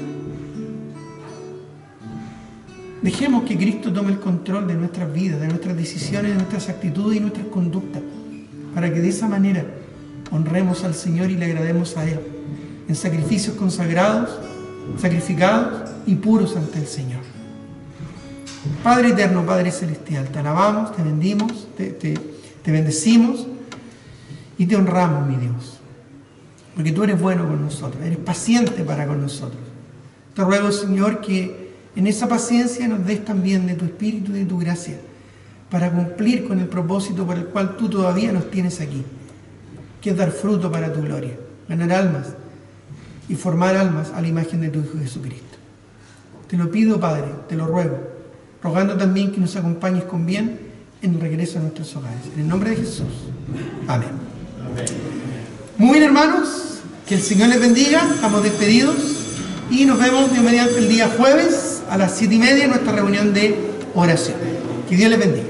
Dejemos que Cristo tome el control de nuestras vidas, de nuestras decisiones, de nuestras actitudes y nuestras conductas, para que de esa manera honremos al Señor y le agrademos a Él en sacrificios consagrados, sacrificados y puros ante el Señor. Padre eterno, Padre celestial, te alabamos, te bendimos, te, te, te bendecimos y te honramos, mi Dios, porque tú eres bueno con nosotros, eres paciente para con nosotros. Te ruego, Señor, que en esa paciencia nos des también de tu Espíritu y de tu gracia para cumplir con el propósito por el cual tú todavía nos tienes aquí, que es dar fruto para tu gloria, ganar almas y formar almas a la imagen de tu Hijo Jesucristo. Te lo pido, Padre, te lo ruego, rogando también que nos acompañes con bien en el regreso a nuestros hogares. En el nombre de Jesús. Amén. Amén. Muy bien, hermanos, que el Señor les bendiga. Estamos despedidos y nos vemos de mediante el día jueves a las siete y media en nuestra reunión de oración. Que Dios les bendiga.